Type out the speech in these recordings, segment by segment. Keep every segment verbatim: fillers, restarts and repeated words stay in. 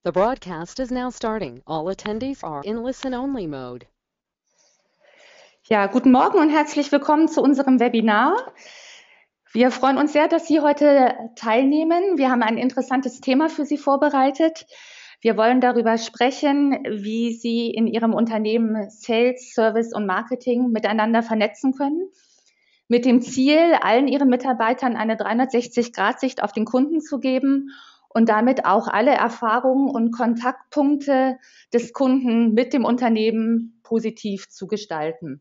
The broadcast is now starting. All attendees are in listen-only mode. Ja, guten Morgen und herzlich willkommen zu unserem Webinar. Wir freuen uns sehr, dass Sie heute teilnehmen. Wir haben ein interessantes Thema für Sie vorbereitet. Wir wollen darüber sprechen, wie Sie in Ihrem Unternehmen Sales, Service und Marketing miteinander vernetzen können, mit dem Ziel, allen Ihren Mitarbeitern eine dreihundertsechzig Grad Sicht auf den Kunden zu geben und damit auch alle Erfahrungen und Kontaktpunkte des Kunden mit dem Unternehmen positiv zu gestalten.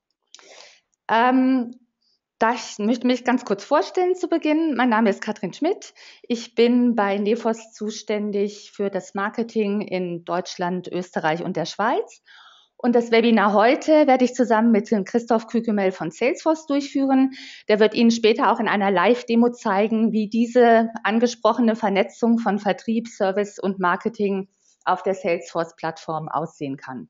Ähm, da ich möchte mich ganz kurz vorstellen zu Beginn. Mein Name ist Katrin Schmidt. Ich bin bei Nefos zuständig für das Marketing in Deutschland, Österreich und der Schweiz. Und das Webinar heute werde ich zusammen mit Christoph Kükemel von Salesforce durchführen. Der wird Ihnen später auch in einer Live-Demo zeigen, wie diese angesprochene Vernetzung von Vertrieb, Service und Marketing auf der Salesforce-Plattform aussehen kann.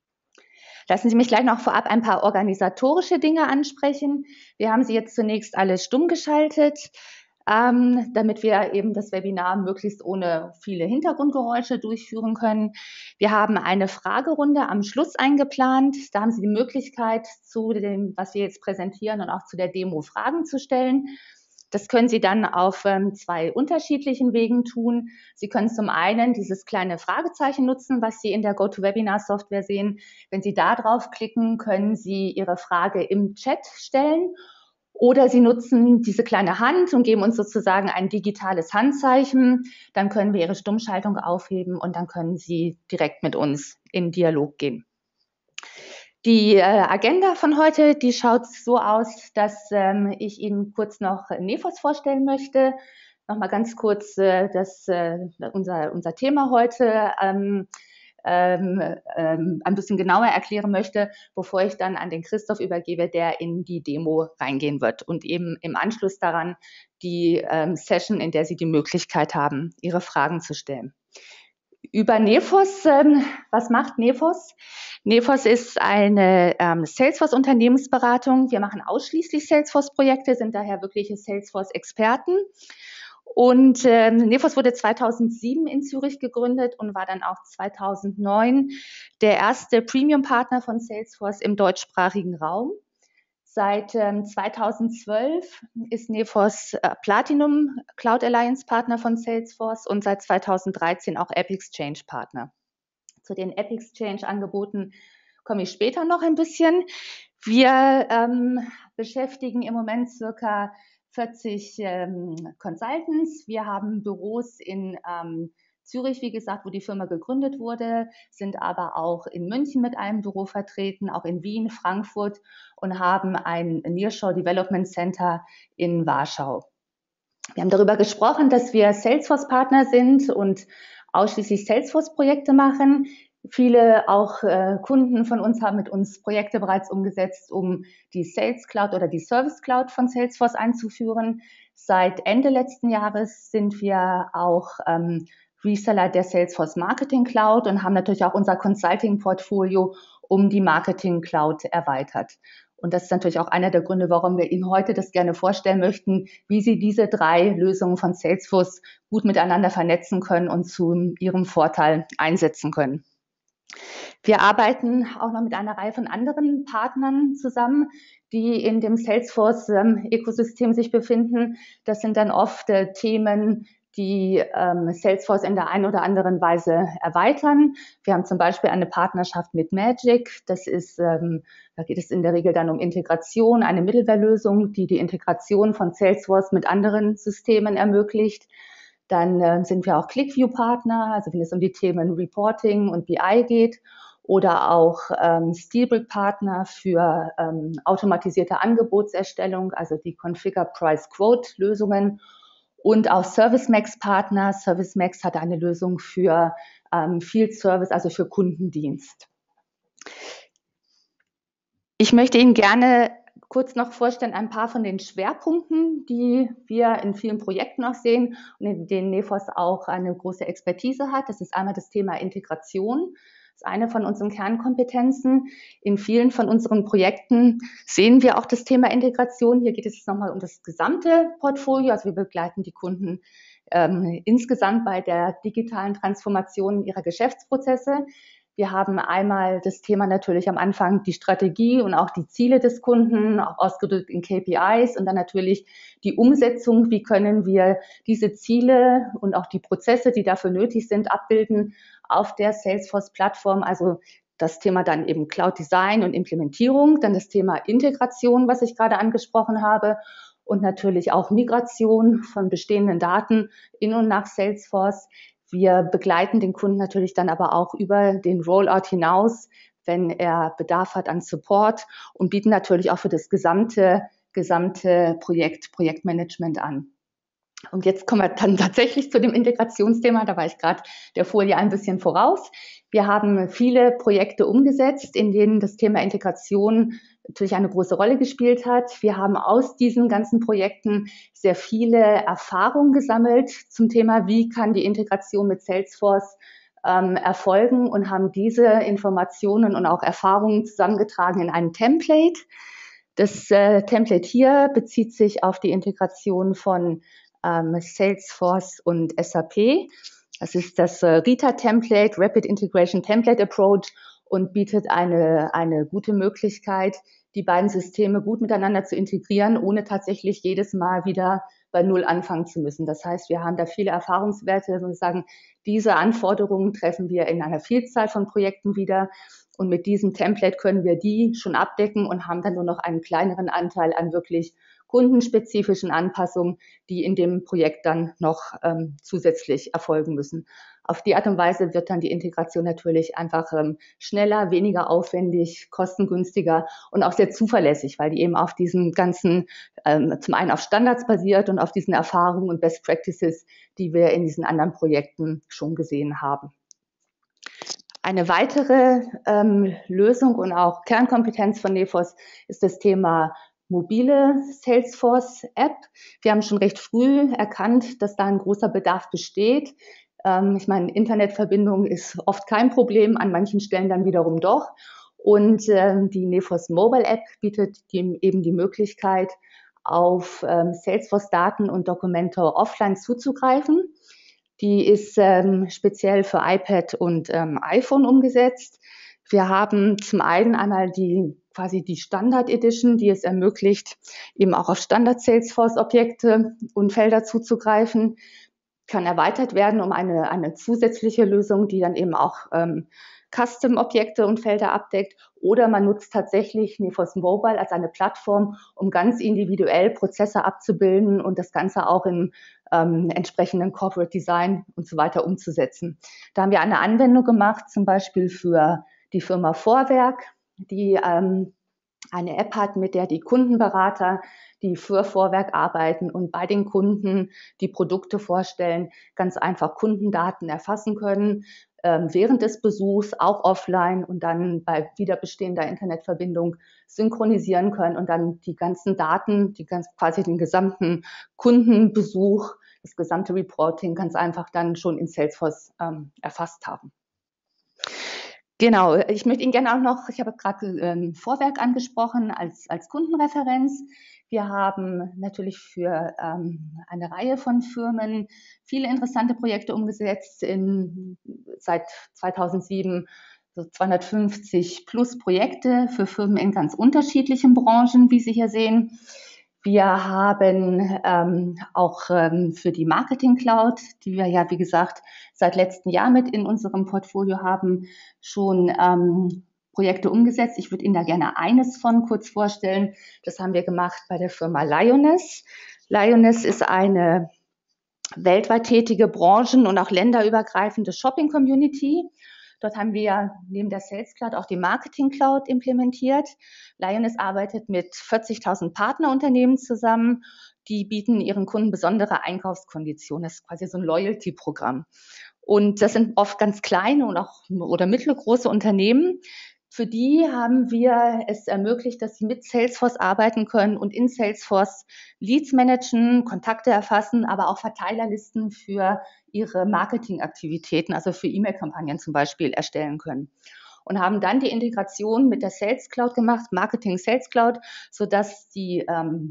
Lassen Sie mich gleich noch vorab ein paar organisatorische Dinge ansprechen. Wir haben Sie jetzt zunächst alle stumm geschaltet, ähm, damit wir eben das Webinar möglichst ohne viele Hintergrundgeräusche durchführen können. Wir haben eine Fragerunde am Schluss eingeplant. Da haben Sie die Möglichkeit, zu dem, was wir jetzt präsentieren und auch zu der Demo Fragen zu stellen. Das können Sie dann auf ähm, zwei unterschiedlichen Wegen tun. Sie können zum einen dieses kleine Fragezeichen nutzen, was Sie in der GoToWebinar-Software sehen. Wenn Sie da draufklicken, können Sie Ihre Frage im Chat stellen. Oder Sie nutzen diese kleine Hand und geben uns sozusagen ein digitales Handzeichen. Dann können wir Ihre Stummschaltung aufheben und dann können Sie direkt mit uns in Dialog gehen. Die äh, Agenda von heute, die schaut so aus, dass ähm, ich Ihnen kurz noch Nefos vorstellen möchte. Nochmal ganz kurz äh, das, äh, unser, unser Thema heute ähm, ähm, ähm, ein bisschen genauer erklären möchte, bevor ich dann an den Christoph übergebe, der in die Demo reingehen wird und eben im Anschluss daran die ähm, Session, in der Sie die Möglichkeit haben, Ihre Fragen zu stellen. Über Nefos, ähm, was macht Nefos? Nefos ist eine ähm, Salesforce-Unternehmensberatung. Wir machen ausschließlich Salesforce-Projekte, sind daher wirkliche Salesforce-Experten. Und ähm, Nefos wurde zweitausendsieben in Zürich gegründet und war dann auch zweitausendneun der erste Premium-Partner von Salesforce im deutschsprachigen Raum. Seit ähm, zweitausendzwölf ist Nefos äh, Platinum Cloud Alliance Partner von Salesforce und seit zweitausenddreizehn auch AppExchange Partner. Zu den AppExchange Angeboten komme ich später noch ein bisschen. Wir ähm, beschäftigen im Moment circa vierzig ähm, Consultants. Wir haben Büros in ähm, Zürich, wie gesagt, wo die Firma gegründet wurde, sind aber auch in München mit einem Büro vertreten, auch in Wien, Frankfurt und haben ein Nearshore Development Center in Warschau. Wir haben darüber gesprochen, dass wir Salesforce-Partner sind und ausschließlich Salesforce-Projekte machen. Viele auch äh, Kunden von uns haben mit uns Projekte bereits umgesetzt, um die Sales Cloud oder die Service Cloud von Salesforce einzuführen. Seit Ende letzten Jahres sind wir auch ähm, Reseller der Salesforce Marketing Cloud und haben natürlich auch unser Consulting-Portfolio um die Marketing Cloud erweitert. Und das ist natürlich auch einer der Gründe, warum wir Ihnen heute das gerne vorstellen möchten, wie Sie diese drei Lösungen von Salesforce gut miteinander vernetzen können und zu Ihrem Vorteil einsetzen können. Wir arbeiten auch noch mit einer Reihe von anderen Partnern zusammen, die in dem Salesforce-Ökosystem sich befinden. Das sind dann oft äh, Themen, die ähm, Salesforce in der einen oder anderen Weise erweitern. Wir haben zum Beispiel eine Partnerschaft mit Magic. Das ist, ähm, da geht es in der Regel dann um Integration, eine Middleware-Lösung, die die Integration von Salesforce mit anderen Systemen ermöglicht. Dann äh, sind wir auch ClickView-Partner, also wenn es um die Themen Reporting und B I geht. Oder auch ähm, Steelbrick-Partner für ähm, automatisierte Angebotserstellung, also die Configure-Price-Quote-Lösungen. Und auch ServiceMax-Partner. ServiceMax hat eine Lösung für ähm, Field Service, also für Kundendienst. Ich möchte Ihnen gerne kurz noch vorstellen, ein paar von den Schwerpunkten, die wir in vielen Projekten auch sehen und in denen Nefos auch eine große Expertise hat. Das ist einmal das Thema Integration. Das ist eine von unseren Kernkompetenzen. In vielen von unseren Projekten sehen wir auch das Thema Integration. Hier geht es nochmal um das gesamte Portfolio. Also wir begleiten die Kunden ähm, insgesamt bei der digitalen Transformation ihrer Geschäftsprozesse. Wir haben einmal das Thema natürlich am Anfang die Strategie und auch die Ziele des Kunden, auch ausgedrückt in K P Is, und dann natürlich die Umsetzung. Wie können wir diese Ziele und auch die Prozesse, die dafür nötig sind, abbilden auf der Salesforce-Plattform? Also das Thema dann eben Cloud Design und Implementierung, dann das Thema Integration, was ich gerade angesprochen habe, und natürlich auch Migration von bestehenden Daten in und nach Salesforce. Wir begleiten den Kunden natürlich dann aber auch über den Rollout hinaus, wenn er Bedarf hat an Support, und bieten natürlich auch für das gesamte, gesamte Projekt, Projektmanagement an. Und jetzt kommen wir dann tatsächlich zu dem Integrationsthema. Da war ich gerade der Folie ein bisschen voraus. Wir haben viele Projekte umgesetzt, in denen das Thema Integration natürlich eine große Rolle gespielt hat. Wir haben aus diesen ganzen Projekten sehr viele Erfahrungen gesammelt zum Thema, wie kann die Integration mit Salesforce ähm, erfolgen, und haben diese Informationen und auch Erfahrungen zusammengetragen in einem Template. Das äh, Template hier bezieht sich auf die Integration von ähm, Salesforce und S A P. Das ist das äh, RITA-Template, Rapid Integration Template Approach, und bietet eine, eine gute Möglichkeit, die beiden Systeme gut miteinander zu integrieren, ohne tatsächlich jedes Mal wieder bei Null anfangen zu müssen. Das heißt, wir haben da viele Erfahrungswerte, wo wir sagen, diese Anforderungen treffen wir in einer Vielzahl von Projekten wieder, und mit diesem Template können wir die schon abdecken und haben dann nur noch einen kleineren Anteil an wirklich kundenspezifischen Anpassungen, die in dem Projekt dann noch ähm, zusätzlich erfolgen müssen. Auf die Art und Weise wird dann die Integration natürlich einfach ähm, schneller, weniger aufwendig, kostengünstiger und auch sehr zuverlässig, weil die eben auf diesen ganzen, ähm, zum einen auf Standards basiert und auf diesen Erfahrungen und Best Practices, die wir in diesen anderen Projekten schon gesehen haben. Eine weitere ähm, Lösung und auch Kernkompetenz von Nephos ist das Thema mobile Salesforce-App. Wir haben schon recht früh erkannt, dass da ein großer Bedarf besteht. Ähm, ich meine, Internetverbindung ist oft kein Problem, an manchen Stellen dann wiederum doch. Und ähm, die Nephos Mobile App bietet die, eben die Möglichkeit, auf ähm, Salesforce-Daten und Dokumente offline zuzugreifen. Die ist ähm, speziell für iPad und ähm, iPhone umgesetzt. Wir haben zum einen einmal die quasi die Standard Edition, die es ermöglicht, eben auch auf Standard Salesforce Objekte und Felder zuzugreifen, kann erweitert werden um eine, eine zusätzliche Lösung, die dann eben auch ähm, Custom-Objekte und Felder abdeckt. Oder man nutzt tatsächlich Nephos Mobile als eine Plattform, um ganz individuell Prozesse abzubilden und das Ganze auch im ähm, entsprechenden Corporate Design und so weiter umzusetzen. Da haben wir eine Anwendung gemacht, zum Beispiel für die Firma Vorwerk, die ähm, eine App hat, mit der die Kundenberater, die für Vorwerk arbeiten und bei den Kunden die Produkte vorstellen, ganz einfach Kundendaten erfassen können, ähm, während des Besuchs, auch offline, und dann bei wieder bestehender Internetverbindung synchronisieren können und dann die ganzen Daten, die ganz quasi den gesamten Kundenbesuch, das gesamte Reporting ganz einfach dann schon in Salesforce ähm, erfasst haben. Genau, ich möchte Ihnen gerne auch noch, ich habe gerade ähm, Vorwerk angesprochen als, als Kundenreferenz. Wir haben natürlich für ähm, eine Reihe von Firmen viele interessante Projekte umgesetzt, in, seit zweitausendsieben so zweihundertfünfzig plus Projekte für Firmen in ganz unterschiedlichen Branchen, wie Sie hier sehen. Wir haben ähm, auch ähm, für die Marketing Cloud, die wir ja, wie gesagt, seit letztem Jahr mit in unserem Portfolio haben, schon ähm, Projekte umgesetzt. Ich würde Ihnen da gerne eines von kurz vorstellen. Das haben wir gemacht bei der Firma Lioness. Lioness ist eine weltweit tätige branchen- und auch länderübergreifende Shopping-Community. Dort haben wir neben der Sales Cloud auch die Marketing Cloud implementiert. Lioness arbeitet mit vierzigtausend Partnerunternehmen zusammen. Die bieten ihren Kunden besondere Einkaufskonditionen. Das ist quasi so ein Loyalty-Programm. Und das sind oft ganz kleine und auch oder mittelgroße Unternehmen. Für die haben wir es ermöglicht, dass sie mit Salesforce arbeiten können und in Salesforce Leads managen, Kontakte erfassen, aber auch Verteilerlisten für ihre Marketingaktivitäten, also für E-Mail-Kampagnen zum Beispiel, erstellen können. Und haben dann die Integration mit der Sales Cloud gemacht, Marketing Sales Cloud, sodass die ähm,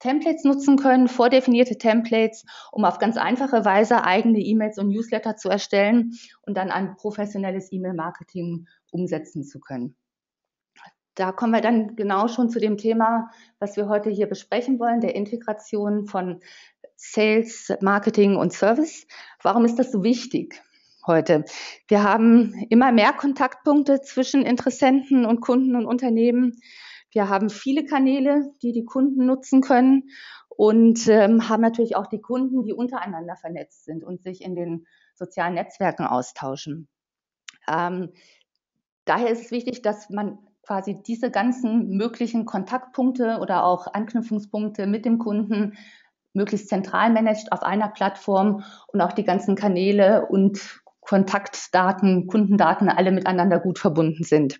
Templates nutzen können, vordefinierte Templates, um auf ganz einfache Weise eigene E-Mails und Newsletter zu erstellen und dann ein professionelles E-Mail-Marketing umsetzen zu können. Da kommen wir dann genau schon zu dem Thema, was wir heute hier besprechen wollen, der Integration von Sales, Marketing und Service. Warum ist das so wichtig heute? Wir haben immer mehr Kontaktpunkte zwischen Interessenten und Kunden und Unternehmen. Wir haben viele Kanäle, die die Kunden nutzen können und ähm, haben natürlich auch die Kunden, die untereinander vernetzt sind und sich in den sozialen Netzwerken austauschen. Ähm, daher ist es wichtig, dass man quasi diese ganzen möglichen Kontaktpunkte oder auch Anknüpfungspunkte mit dem Kunden möglichst zentral managt auf einer Plattform und auch die ganzen Kanäle und Kontaktdaten, Kundendaten alle miteinander gut verbunden sind.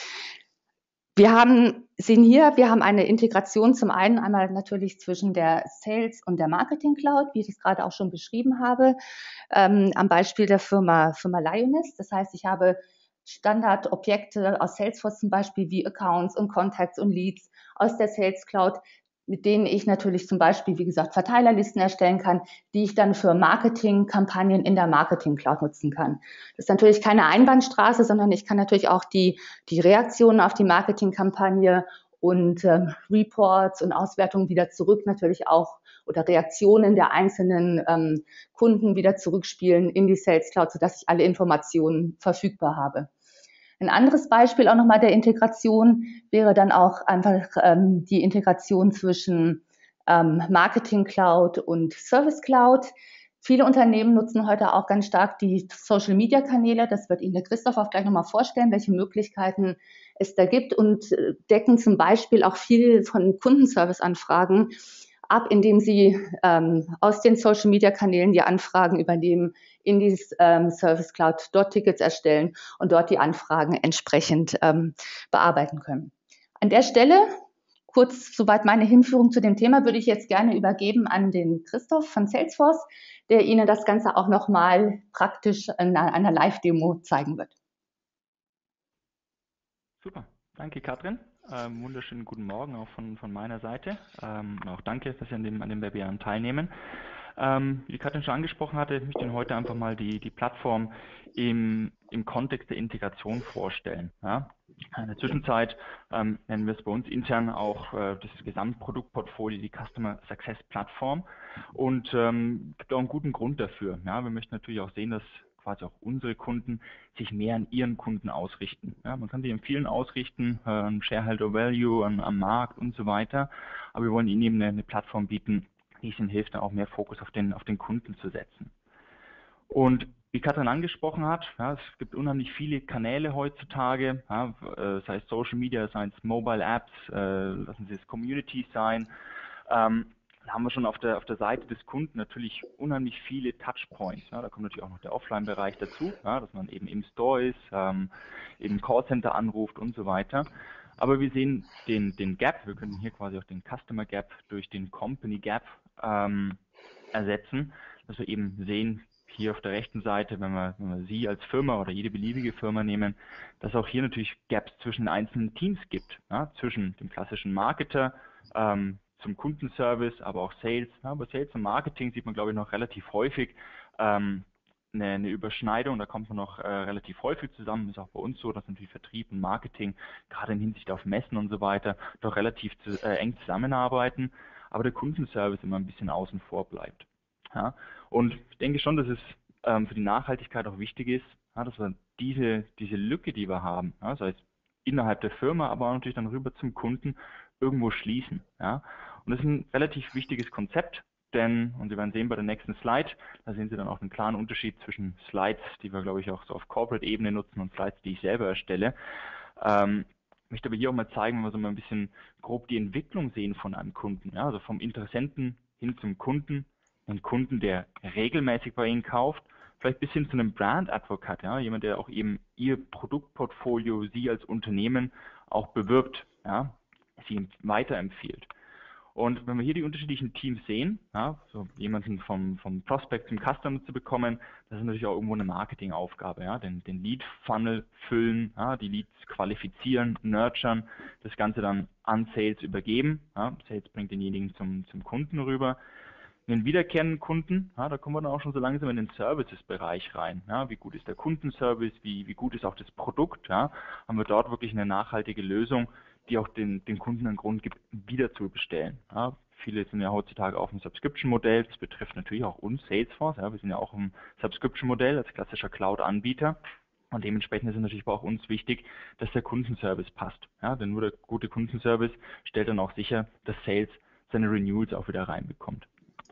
Wir haben, sehen hier, wir haben eine Integration zum einen einmal natürlich zwischen der Sales und der Marketing Cloud, wie ich es gerade auch schon beschrieben habe, ähm, am Beispiel der Firma, Firma Lioness. Das heißt, ich habe Standardobjekte aus Salesforce zum Beispiel wie Accounts und Contacts und Leads aus der Sales Cloud, mit denen ich natürlich zum Beispiel, wie gesagt, Verteilerlisten erstellen kann, die ich dann für Marketingkampagnen in der Marketing Cloud nutzen kann. Das ist natürlich keine Einbahnstraße, sondern ich kann natürlich auch die, die Reaktionen auf die Marketingkampagne und ähm, Reports und Auswertungen wieder zurück natürlich auch oder Reaktionen der einzelnen ähm, Kunden wieder zurückspielen in die Sales Cloud, sodass ich alle Informationen verfügbar habe. Ein anderes Beispiel auch nochmal der Integration wäre dann auch einfach ähm, die Integration zwischen ähm, Marketing Cloud und Service Cloud. Viele Unternehmen nutzen heute auch ganz stark die Social Media Kanäle. Das wird Ihnen der Christoph auch gleich nochmal vorstellen, welche Möglichkeiten es da gibt und decken zum Beispiel auch viel von Kundenservice-Anfragen ab, indem sie ähm, aus den Social Media Kanälen die Anfragen übernehmen, in die ähm, Service Cloud dort Tickets erstellen und dort die Anfragen entsprechend ähm, bearbeiten können. An der Stelle, kurz soweit meine Hinführung zu dem Thema, würde ich jetzt gerne übergeben an den Christoph von Salesforce, der Ihnen das Ganze auch nochmal praktisch in einer Live-Demo zeigen wird. Super, danke Katrin. Ähm, wunderschönen guten Morgen auch von, von meiner Seite. Ähm, auch danke, dass Sie an dem, an dem Webinar teilnehmen. Ähm, wie Katrin schon angesprochen hatte, ich möchte Ihnen heute einfach mal die, die Plattform im, im Kontext der Integration vorstellen. Ja? In der Zwischenzeit ähm, nennen wir es bei uns intern auch äh, das Gesamtproduktportfolio, die Customer Success Plattform, und ähm, gibt auch einen guten Grund dafür. Ja? Wir möchten natürlich auch sehen, dass quasi auch unsere Kunden sich mehr an ihren Kunden ausrichten. Ja, man kann sich an vielen ausrichten, äh, an Shareholder Value, an, am Markt und so weiter, aber wir wollen ihnen eben eine, eine Plattform bieten, die es ihnen hilft, dann auch mehr Fokus auf den, auf den Kunden zu setzen. Und wie Katrin angesprochen hat, ja, es gibt unheimlich viele Kanäle heutzutage, ja, sei es Social Media, sei es Mobile Apps, äh, lassen Sie es Communities sein. Ähm, Da haben wir schon auf der, auf der Seite des Kunden natürlich unheimlich viele Touchpoints. Ja, da kommt natürlich auch noch der Offline-Bereich dazu, ja, dass man eben im Store ist, ähm, eben Callcenter anruft und so weiter. Aber wir sehen den, den Gap, wir können hier quasi auch den Customer Gap durch den Company Gap ähm, ersetzen, dass wir eben sehen, hier auf der rechten Seite, wenn wir, wenn wir Sie als Firma oder jede beliebige Firma nehmen, dass auch hier natürlich Gaps zwischen einzelnen Teams gibt, ja, zwischen dem klassischen Marketer, ähm, zum Kundenservice, aber auch Sales. Ja, bei Sales und Marketing sieht man, glaube ich, noch relativ häufig ähm, eine, eine Überschneidung, da kommt man noch äh, relativ häufig zusammen. Ist auch bei uns so, dass natürlich Vertrieb und Marketing, gerade in Hinsicht auf Messen und so weiter, doch relativ zu, äh, eng zusammenarbeiten, aber der Kundenservice immer ein bisschen außen vor bleibt. Ja, und ich denke schon, dass es ähm, für die Nachhaltigkeit auch wichtig ist, ja, dass wir diese, diese Lücke, die wir haben, ja, sei es innerhalb der Firma, aber auch natürlich dann rüber zum Kunden, irgendwo schließen. Ja. Und das ist ein relativ wichtiges Konzept, denn, und Sie werden sehen bei der nächsten Slide, da sehen Sie dann auch einen klaren Unterschied zwischen Slides, die wir, glaube ich, auch so auf Corporate-Ebene nutzen, und Slides, die ich selber erstelle. Ähm, ich möchte aber hier auch mal zeigen, wenn wir so mal ein bisschen grob die Entwicklung sehen von einem Kunden, ja, also vom Interessenten hin zum Kunden, ein Kunden, der regelmäßig bei Ihnen kauft, vielleicht bis hin zu einem Brand Advocate, ja, jemand, der auch eben Ihr Produktportfolio, Sie als Unternehmen auch bewirbt, ja, Sie weiterempfiehlt. Und wenn wir hier die unterschiedlichen Teams sehen, ja, so jemanden vom, vom Prospect zum Customer zu bekommen, das ist natürlich auch irgendwo eine Marketingaufgabe, ja, den, den Lead-Funnel füllen, ja, die Leads qualifizieren, nurturen, das Ganze dann an Sales übergeben. Ja, Sales bringt denjenigen zum, zum Kunden rüber. In den wiederkehrenden Kunden, ja, da kommen wir dann auch schon so langsam in den Services-Bereich rein. Ja, wie gut ist der Kundenservice, wie, wie gut ist auch das Produkt, ja, haben wir dort wirklich eine nachhaltige Lösung, die auch den, den Kunden einen Grund gibt, wieder zu bestellen. Ja, viele sind ja heutzutage auf dem Subscription-Modell, das betrifft natürlich auch uns, Salesforce, ja, wir sind ja auch im Subscription-Modell als klassischer Cloud-Anbieter. Und dementsprechend ist es natürlich auch uns wichtig, dass der Kundenservice passt. Ja, denn nur der gute Kundenservice stellt dann auch sicher, dass Sales seine Renewals auch wieder reinbekommt.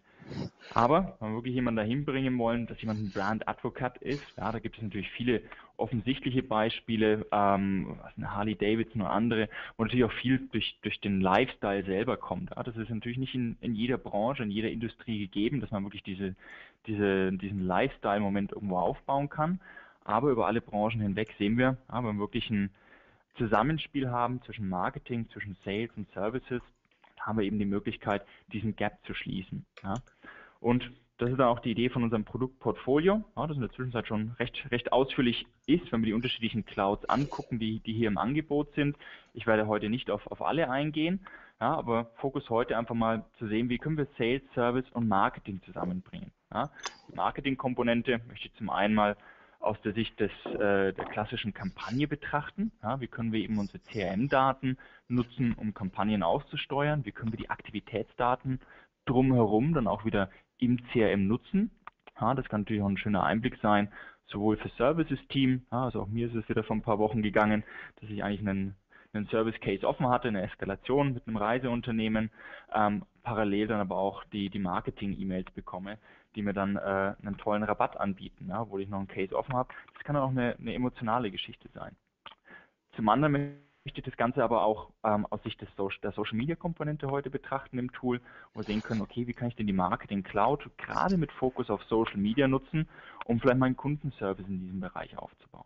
Aber wenn wir wirklich jemanden dahin bringen wollen, dass jemand ein Brand Advocate ist, ja, da gibt es natürlich viele offensichtliche Beispiele, ähm, was eine Harley Davidson und andere, wo natürlich auch viel durch, durch den Lifestyle selber kommt. Ja. Das ist natürlich nicht in, in jeder Branche, in jeder Industrie gegeben, dass man wirklich diese, diese, diesen Lifestyle-Moment irgendwo aufbauen kann. Aber über alle Branchen hinweg sehen wir, ja, wenn wir wirklich ein Zusammenspiel haben zwischen Marketing, zwischen Sales und Services, haben wir eben die Möglichkeit, diesen Gap zu schließen. Ja. Und das ist dann auch die Idee von unserem Produktportfolio, ja, das in der Zwischenzeit schon recht, recht ausführlich ist, wenn wir die unterschiedlichen Clouds angucken, die, die hier im Angebot sind. Ich werde heute nicht auf, auf alle eingehen, ja, aber Fokus heute einfach mal zu sehen, wie können wir Sales, Service und Marketing zusammenbringen. Ja. Die Marketingkomponente möchte ich zum einen mal aus der Sicht des, äh, der klassischen Kampagne betrachten. Ja, wie können wir eben unsere C R M-Daten nutzen, um Kampagnen auszusteuern? Wie können wir die Aktivitätsdaten drumherum dann auch wieder im C R M nutzen? Ja, das kann natürlich auch ein schöner Einblick sein, sowohl für Services-Team, ja, also auch mir ist es wieder vor ein paar Wochen gegangen, dass ich eigentlich einen, einen Service-Case offen hatte, eine Eskalation mit einem Reiseunternehmen, ähm, parallel dann aber auch die, die Marketing-E-Mails bekomme, die mir dann äh, einen tollen Rabatt anbieten, ja, obwohl ich noch einen Case offen habe. Das kann auch eine, eine emotionale Geschichte sein. Zum anderen möchte ich das Ganze aber auch ähm, aus Sicht des so der Social-Media-Komponente heute betrachten im Tool, wo wir sehen können, okay, wie kann ich denn die Marketing Cloud gerade mit Fokus auf Social Media nutzen, um vielleicht meinen Kundenservice in diesem Bereich aufzubauen.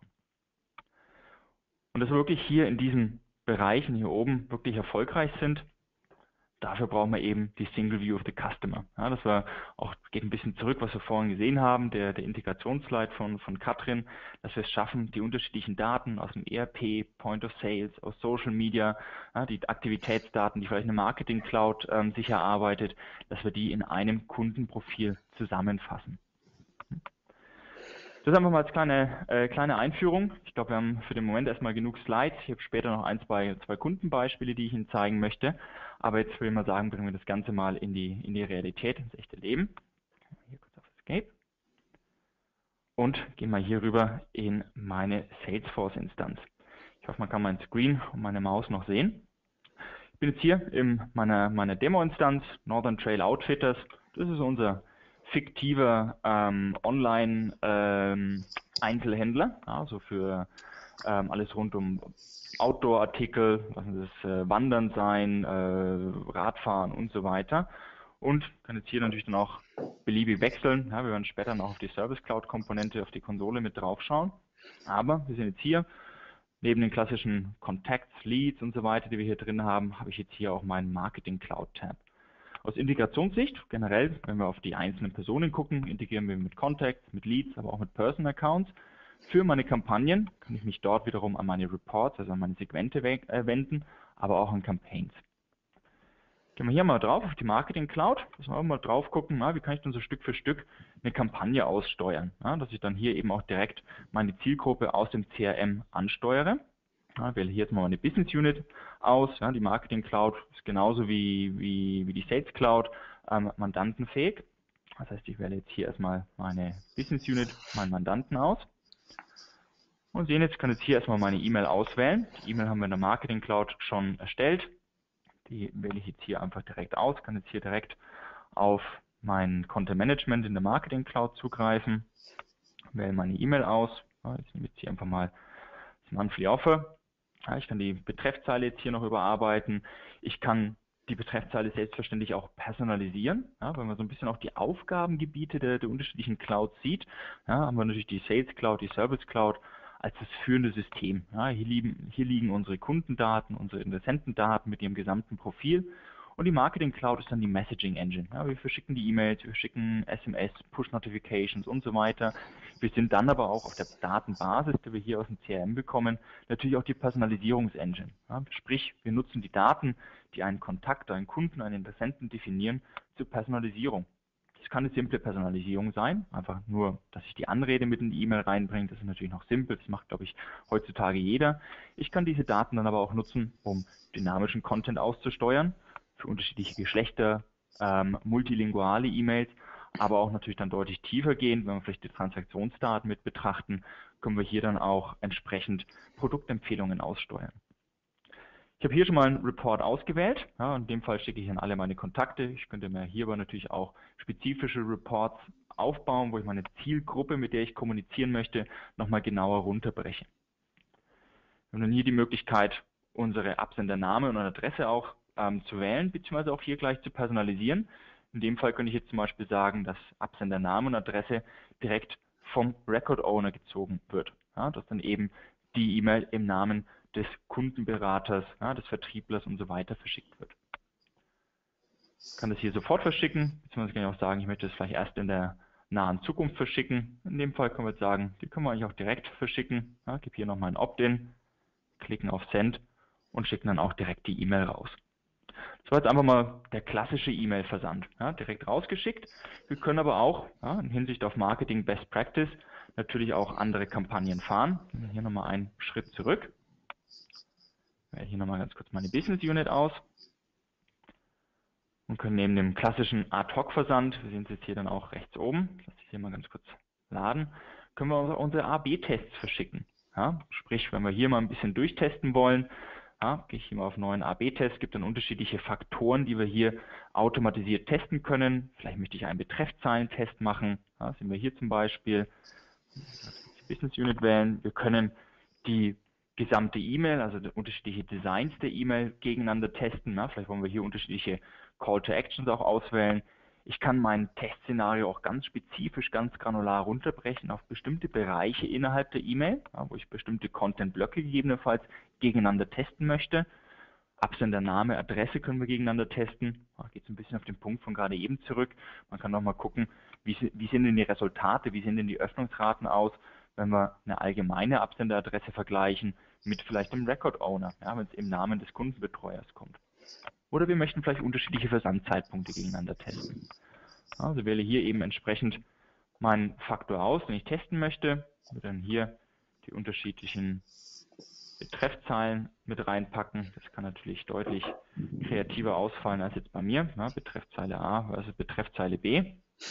Und dass wir wirklich hier in diesen Bereichen hier oben wirklich erfolgreich sind, dafür brauchen wir eben die Single View of the Customer. Ja, das war auch, geht ein bisschen zurück, was wir vorhin gesehen haben, der, der Integrationsslide von, von Katrin, dass wir es schaffen, die unterschiedlichen Daten aus dem E R P, Point of Sales, aus Social Media, ja, die Aktivitätsdaten, die vielleicht eine Marketing Cloud ähm, sich erarbeitet, dass wir die in einem Kundenprofil zusammenfassen. Das einfach mal als kleine, äh, kleine Einführung. Ich glaube, wir haben für den Moment erstmal genug Slides. Ich habe später noch ein, zwei, zwei Kundenbeispiele, die ich Ihnen zeigen möchte. Aber jetzt würde ich mal sagen, bringen wir das Ganze mal in die, in die Realität, ins echte Leben. Hier kurz auf Escape. Und gehen mal hier rüber in meine Salesforce-Instanz. Ich hoffe, man kann meinen Screen und meine Maus noch sehen. Ich bin jetzt hier in meiner, meiner Demo-Instanz, Northern Trail Outfitters. Das ist unser fiktiver ähm, Online-Einzelhändler, ähm, also für ähm, alles rund um Outdoor-Artikel, lassen das äh, Wandern sein, äh, Radfahren und so weiter. Und kann jetzt hier natürlich dann auch beliebig wechseln. Ja, wir werden später noch auf die Service Cloud-Komponente, auf die Konsole mit drauf schauen. Aber wir sind jetzt hier, neben den klassischen Contacts, Leads und so weiter, die wir hier drin haben, habe ich jetzt hier auch meinen Marketing Cloud-Tab. Aus Integrationssicht, generell, wenn wir auf die einzelnen Personen gucken, integrieren wir mit Contacts, mit Leads, aber auch mit Person Accounts. Für meine Kampagnen kann ich mich dort wiederum an meine Reports, also an meine Segmente wenden, aber auch an Campaigns. Gehen wir hier mal drauf auf die Marketing Cloud, dass wir auch mal drauf gucken, na, wie kann ich dann so Stück für Stück eine Kampagne aussteuern, ja, dass ich dann hier eben auch direkt meine Zielgruppe aus dem C R M ansteuere. Ja, ich wähle hier jetzt mal meine Business Unit aus. Ja, die Marketing Cloud ist genauso wie, wie, wie die Sales Cloud ähm, mandantenfähig. Das heißt, ich wähle jetzt hier erstmal meine Business Unit, meinen Mandanten aus. Und sehen jetzt, kann jetzt hier erstmal meine E-Mail auswählen. Die E-Mail haben wir in der Marketing Cloud schon erstellt. Die wähle ich jetzt hier einfach direkt aus, kann jetzt hier direkt auf mein Content Management in der Marketing Cloud zugreifen. Wähle meine E-Mail aus. Ja, jetzt nehme ich jetzt hier einfach mal das Monthly Offer. Ja, ich kann die Betreffzeile jetzt hier noch überarbeiten. Ich kann die Betreffzeile selbstverständlich auch personalisieren. Ja, wenn man so ein bisschen auch die Aufgabengebiete der, der unterschiedlichen Clouds sieht, ja, haben wir natürlich die Sales Cloud, die Service Cloud als das führende System. Ja, hier, liegen, hier liegen unsere Kundendaten, unsere Interessentendaten mit ihrem gesamten Profil. Und die Marketing Cloud ist dann die Messaging Engine. Ja, wir verschicken die E-Mails, wir schicken S M S, Push Notifications und so weiter. Wir sind dann aber auch auf der Datenbasis, die wir hier aus dem C R M bekommen, natürlich auch die Personalisierungsengine. Ja, sprich, wir nutzen die Daten, die einen Kontakt, einen Kunden, einen Interessenten definieren, zur Personalisierung. Das kann eine simple Personalisierung sein, einfach nur, dass ich die Anrede mit in die E-Mail reinbringe. Das ist natürlich noch simpel, das macht, glaube ich, heutzutage jeder. Ich kann diese Daten dann aber auch nutzen, um dynamischen Content auszusteuern, für unterschiedliche Geschlechter, ähm, multilinguale E-Mails, aber auch natürlich dann deutlich tiefer gehen, wenn wir vielleicht die Transaktionsdaten mit betrachten, können wir hier dann auch entsprechend Produktempfehlungen aussteuern. Ich habe hier schon mal einen Report ausgewählt. Ja, in dem Fall schicke ich an alle meine Kontakte. Ich könnte mir hier aber natürlich auch spezifische Reports aufbauen, wo ich meine Zielgruppe, mit der ich kommunizieren möchte, nochmal genauer runterbreche. Wir haben dann hier die Möglichkeit, unsere Absendername und Adresse auch ähm, zu wählen, beziehungsweise auch hier gleich zu personalisieren. In dem Fall könnte ich jetzt zum Beispiel sagen, dass Absendername und Adresse direkt vom Record Owner gezogen wird. Ja, dass dann eben die E-Mail im Namen des Kundenberaters, ja, des Vertrieblers und so weiter verschickt wird. Ich kann das hier sofort verschicken, beziehungsweise kann ich auch sagen, ich möchte es vielleicht erst in der nahen Zukunft verschicken. In dem Fall können wir jetzt sagen, die können wir eigentlich auch direkt verschicken. Ja, gebe hier nochmal ein Opt-in, klicken auf Send und schicken dann auch direkt die E-Mail raus. Das war jetzt einfach mal der klassische E-Mail-Versand, ja, direkt rausgeschickt. Wir können aber auch ja, in Hinsicht auf Marketing Best Practice natürlich auch andere Kampagnen fahren. Hier nochmal einen Schritt zurück. Ich wähle hier nochmal ganz kurz meine Business Unit aus und können neben dem klassischen Ad-Hoc-Versand, wir sehen es jetzt hier dann auch rechts oben, ich lasse es hier mal ganz kurz laden, können wir unsere A B Tests verschicken. Ja, sprich, wenn wir hier mal ein bisschen durchtesten wollen, ja, gehe ich hier mal auf neuen A B Test, gibt dann unterschiedliche Faktoren, die wir hier automatisiert testen können. Vielleicht möchte ich einen Betreffzeilentest machen. Ja, sehen wir hier zum Beispiel, Business Unit wählen. Wir können die gesamte E-Mail, also unterschiedliche Designs der E-Mail gegeneinander testen. Ja, vielleicht wollen wir hier unterschiedliche Call to Actions auch auswählen. Ich kann mein Testszenario auch ganz spezifisch, ganz granular runterbrechen auf bestimmte Bereiche innerhalb der E-Mail, ja, wo ich bestimmte Content-Blöcke gegebenenfalls gegeneinander testen möchte. Absendername, Adresse können wir gegeneinander testen. Da geht es ein bisschen auf den Punkt von gerade eben zurück. Man kann nochmal gucken, wie, wie sind denn die Resultate, wie sehen denn die Öffnungsraten aus, wenn wir eine allgemeine Absenderadresse vergleichen mit vielleicht dem Record Owner, ja, wenn es im Namen des Kundenbetreuers kommt. Oder wir möchten vielleicht unterschiedliche Versandzeitpunkte gegeneinander testen. Also wähle hier eben entsprechend meinen Faktor aus, den ich testen möchte. Wir dann hier die unterschiedlichen Betreffzeilen mit reinpacken. Das kann natürlich deutlich kreativer ausfallen als jetzt bei mir. Ja, Betreffzeile A versus Betreffzeile B.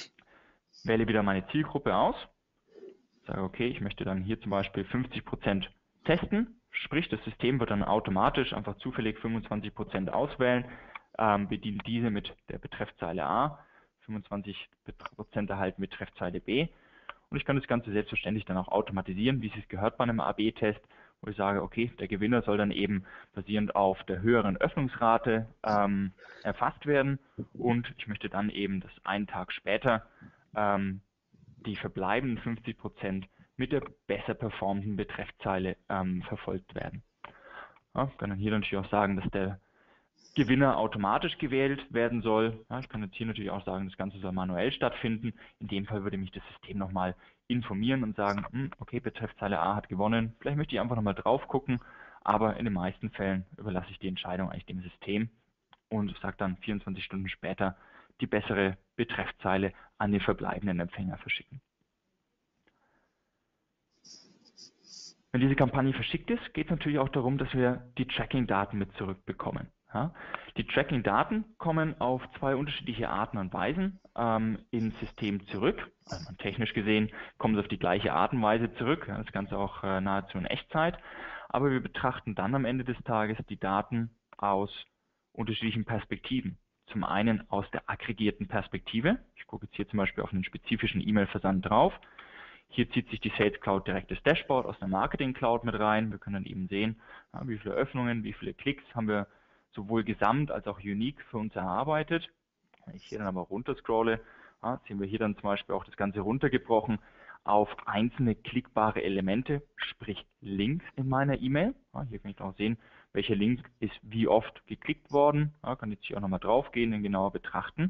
Wähle wieder meine Zielgruppe aus. Sage, okay, ich möchte dann hier zum Beispiel fünfzig Prozent testen. Sprich, das System wird dann automatisch einfach zufällig fünfundzwanzig Prozent auswählen, ähm, bedient diese mit der Betreffzeile A, fünfundzwanzig Prozent erhalten mit Betreffzeile B. Und ich kann das Ganze selbstverständlich dann auch automatisieren, wie es sich gehört bei einem A B Test, wo ich sage, okay, der Gewinner soll dann eben basierend auf der höheren Öffnungsrate ähm, erfasst werden und ich möchte dann eben, dass einen Tag später ähm, die verbleibenden fünfzig Prozent mit der besser performenden Betreffzeile ähm, verfolgt werden. Ja, ich kann dann hier natürlich auch sagen, dass der Gewinner automatisch gewählt werden soll. Ja, ich kann jetzt hier natürlich auch sagen, das Ganze soll manuell stattfinden. In dem Fall würde mich das System nochmal informieren und sagen, hm, okay, Betreffzeile A hat gewonnen. Vielleicht möchte ich einfach nochmal drauf gucken, aber in den meisten Fällen überlasse ich die Entscheidung eigentlich dem System und sage dann vierundzwanzig Stunden später die bessere Betreffzeile an den verbleibenden Empfänger verschicken. Wenn diese Kampagne verschickt ist, geht es natürlich auch darum, dass wir die Tracking-Daten mit zurückbekommen. Ja, die Tracking-Daten kommen auf zwei unterschiedliche Arten und Weisen ähm, ins System zurück. Also technisch gesehen kommen sie auf die gleiche Art und Weise zurück, ja, das Ganze auch äh, nahezu in Echtzeit. Aber wir betrachten dann am Ende des Tages die Daten aus unterschiedlichen Perspektiven. Zum einen aus der aggregierten Perspektive. Ich gucke jetzt hier zum Beispiel auf einen spezifischen E-Mail-Versand drauf. Hier zieht sich die Sales Cloud direkt das Dashboard aus der Marketing Cloud mit rein. Wir können dann eben sehen, ja, wie viele Öffnungen, wie viele Klicks haben wir sowohl gesamt als auch unique für uns erarbeitet. Wenn ich hier dann aber runter scrolle, ja, sehen wir hier dann zum Beispiel auch das Ganze runtergebrochen auf einzelne klickbare Elemente, sprich Links in meiner E-Mail. Ja, hier kann ich auch sehen, welcher Link ist wie oft geklickt worden. Ja, kann jetzt hier auch nochmal drauf gehen, den genauer betrachten.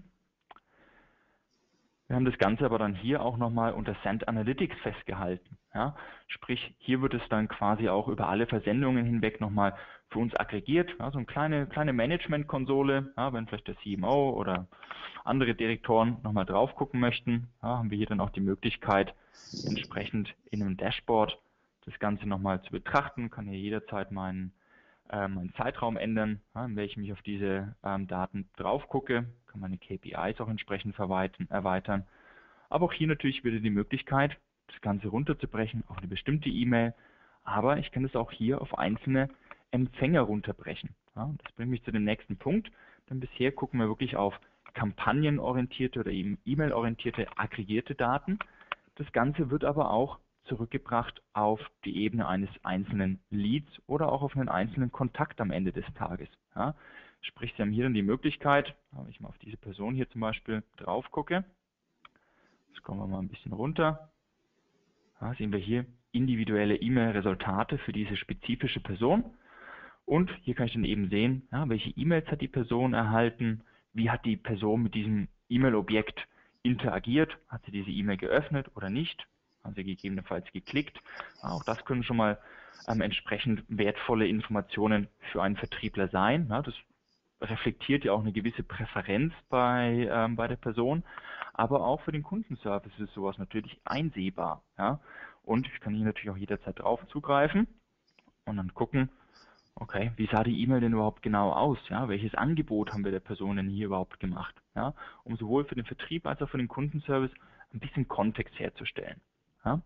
Wir haben das Ganze aber dann hier auch nochmal unter Send Analytics festgehalten. Ja? Sprich, hier wird es dann quasi auch über alle Versendungen hinweg nochmal für uns aggregiert. Ja? So eine kleine, kleine Management-Konsole, ja, wenn vielleicht der C M O oder andere Direktoren nochmal drauf gucken möchten, ja, haben wir hier dann auch die Möglichkeit, entsprechend in einem Dashboard das Ganze nochmal zu betrachten. Kann hier jederzeit meinen, äh, meinen Zeitraum ändern, ja, in welchem ich auf diese ähm, Daten drauf gucke. Kann meine K P Is auch entsprechend erweitern. Aber auch hier natürlich wieder die Möglichkeit, das Ganze runterzubrechen auf eine bestimmte E-Mail. Aber ich kann das auch hier auf einzelne Empfänger runterbrechen. Ja, das bringt mich zu dem nächsten Punkt. Denn bisher gucken wir wirklich auf kampagnenorientierte oder eben E-Mail-orientierte aggregierte Daten. Das Ganze wird aber auch zurückgebracht auf die Ebene eines einzelnen Leads oder auch auf einen einzelnen Kontakt am Ende des Tages. Ja, sprich, Sie haben hier dann die Möglichkeit, wenn ich mal auf diese Person hier zum Beispiel drauf gucke, jetzt kommen wir mal ein bisschen runter, ja, sehen wir hier individuelle E-Mail-Resultate für diese spezifische Person. Und hier kann ich dann eben sehen, ja, welche E-Mails hat die Person erhalten, wie hat die Person mit diesem E-Mail-Objekt interagiert, hat sie diese E-Mail geöffnet oder nicht, haben sie gegebenenfalls geklickt. Auch das können schon mal ähm, entsprechend wertvolle Informationen für einen Vertriebler sein. Ja, das reflektiert ja auch eine gewisse Präferenz bei, ähm, bei der Person, aber auch für den Kundenservice ist sowas natürlich einsehbar. Ja? Und ich kann hier natürlich auch jederzeit drauf zugreifen und dann gucken, okay, wie sah die E-Mail denn überhaupt genau aus? Ja? Welches Angebot haben wir der Person denn hier überhaupt gemacht? Ja? Um sowohl für den Vertrieb als auch für den Kundenservice ein bisschen Kontext herzustellen. Ja?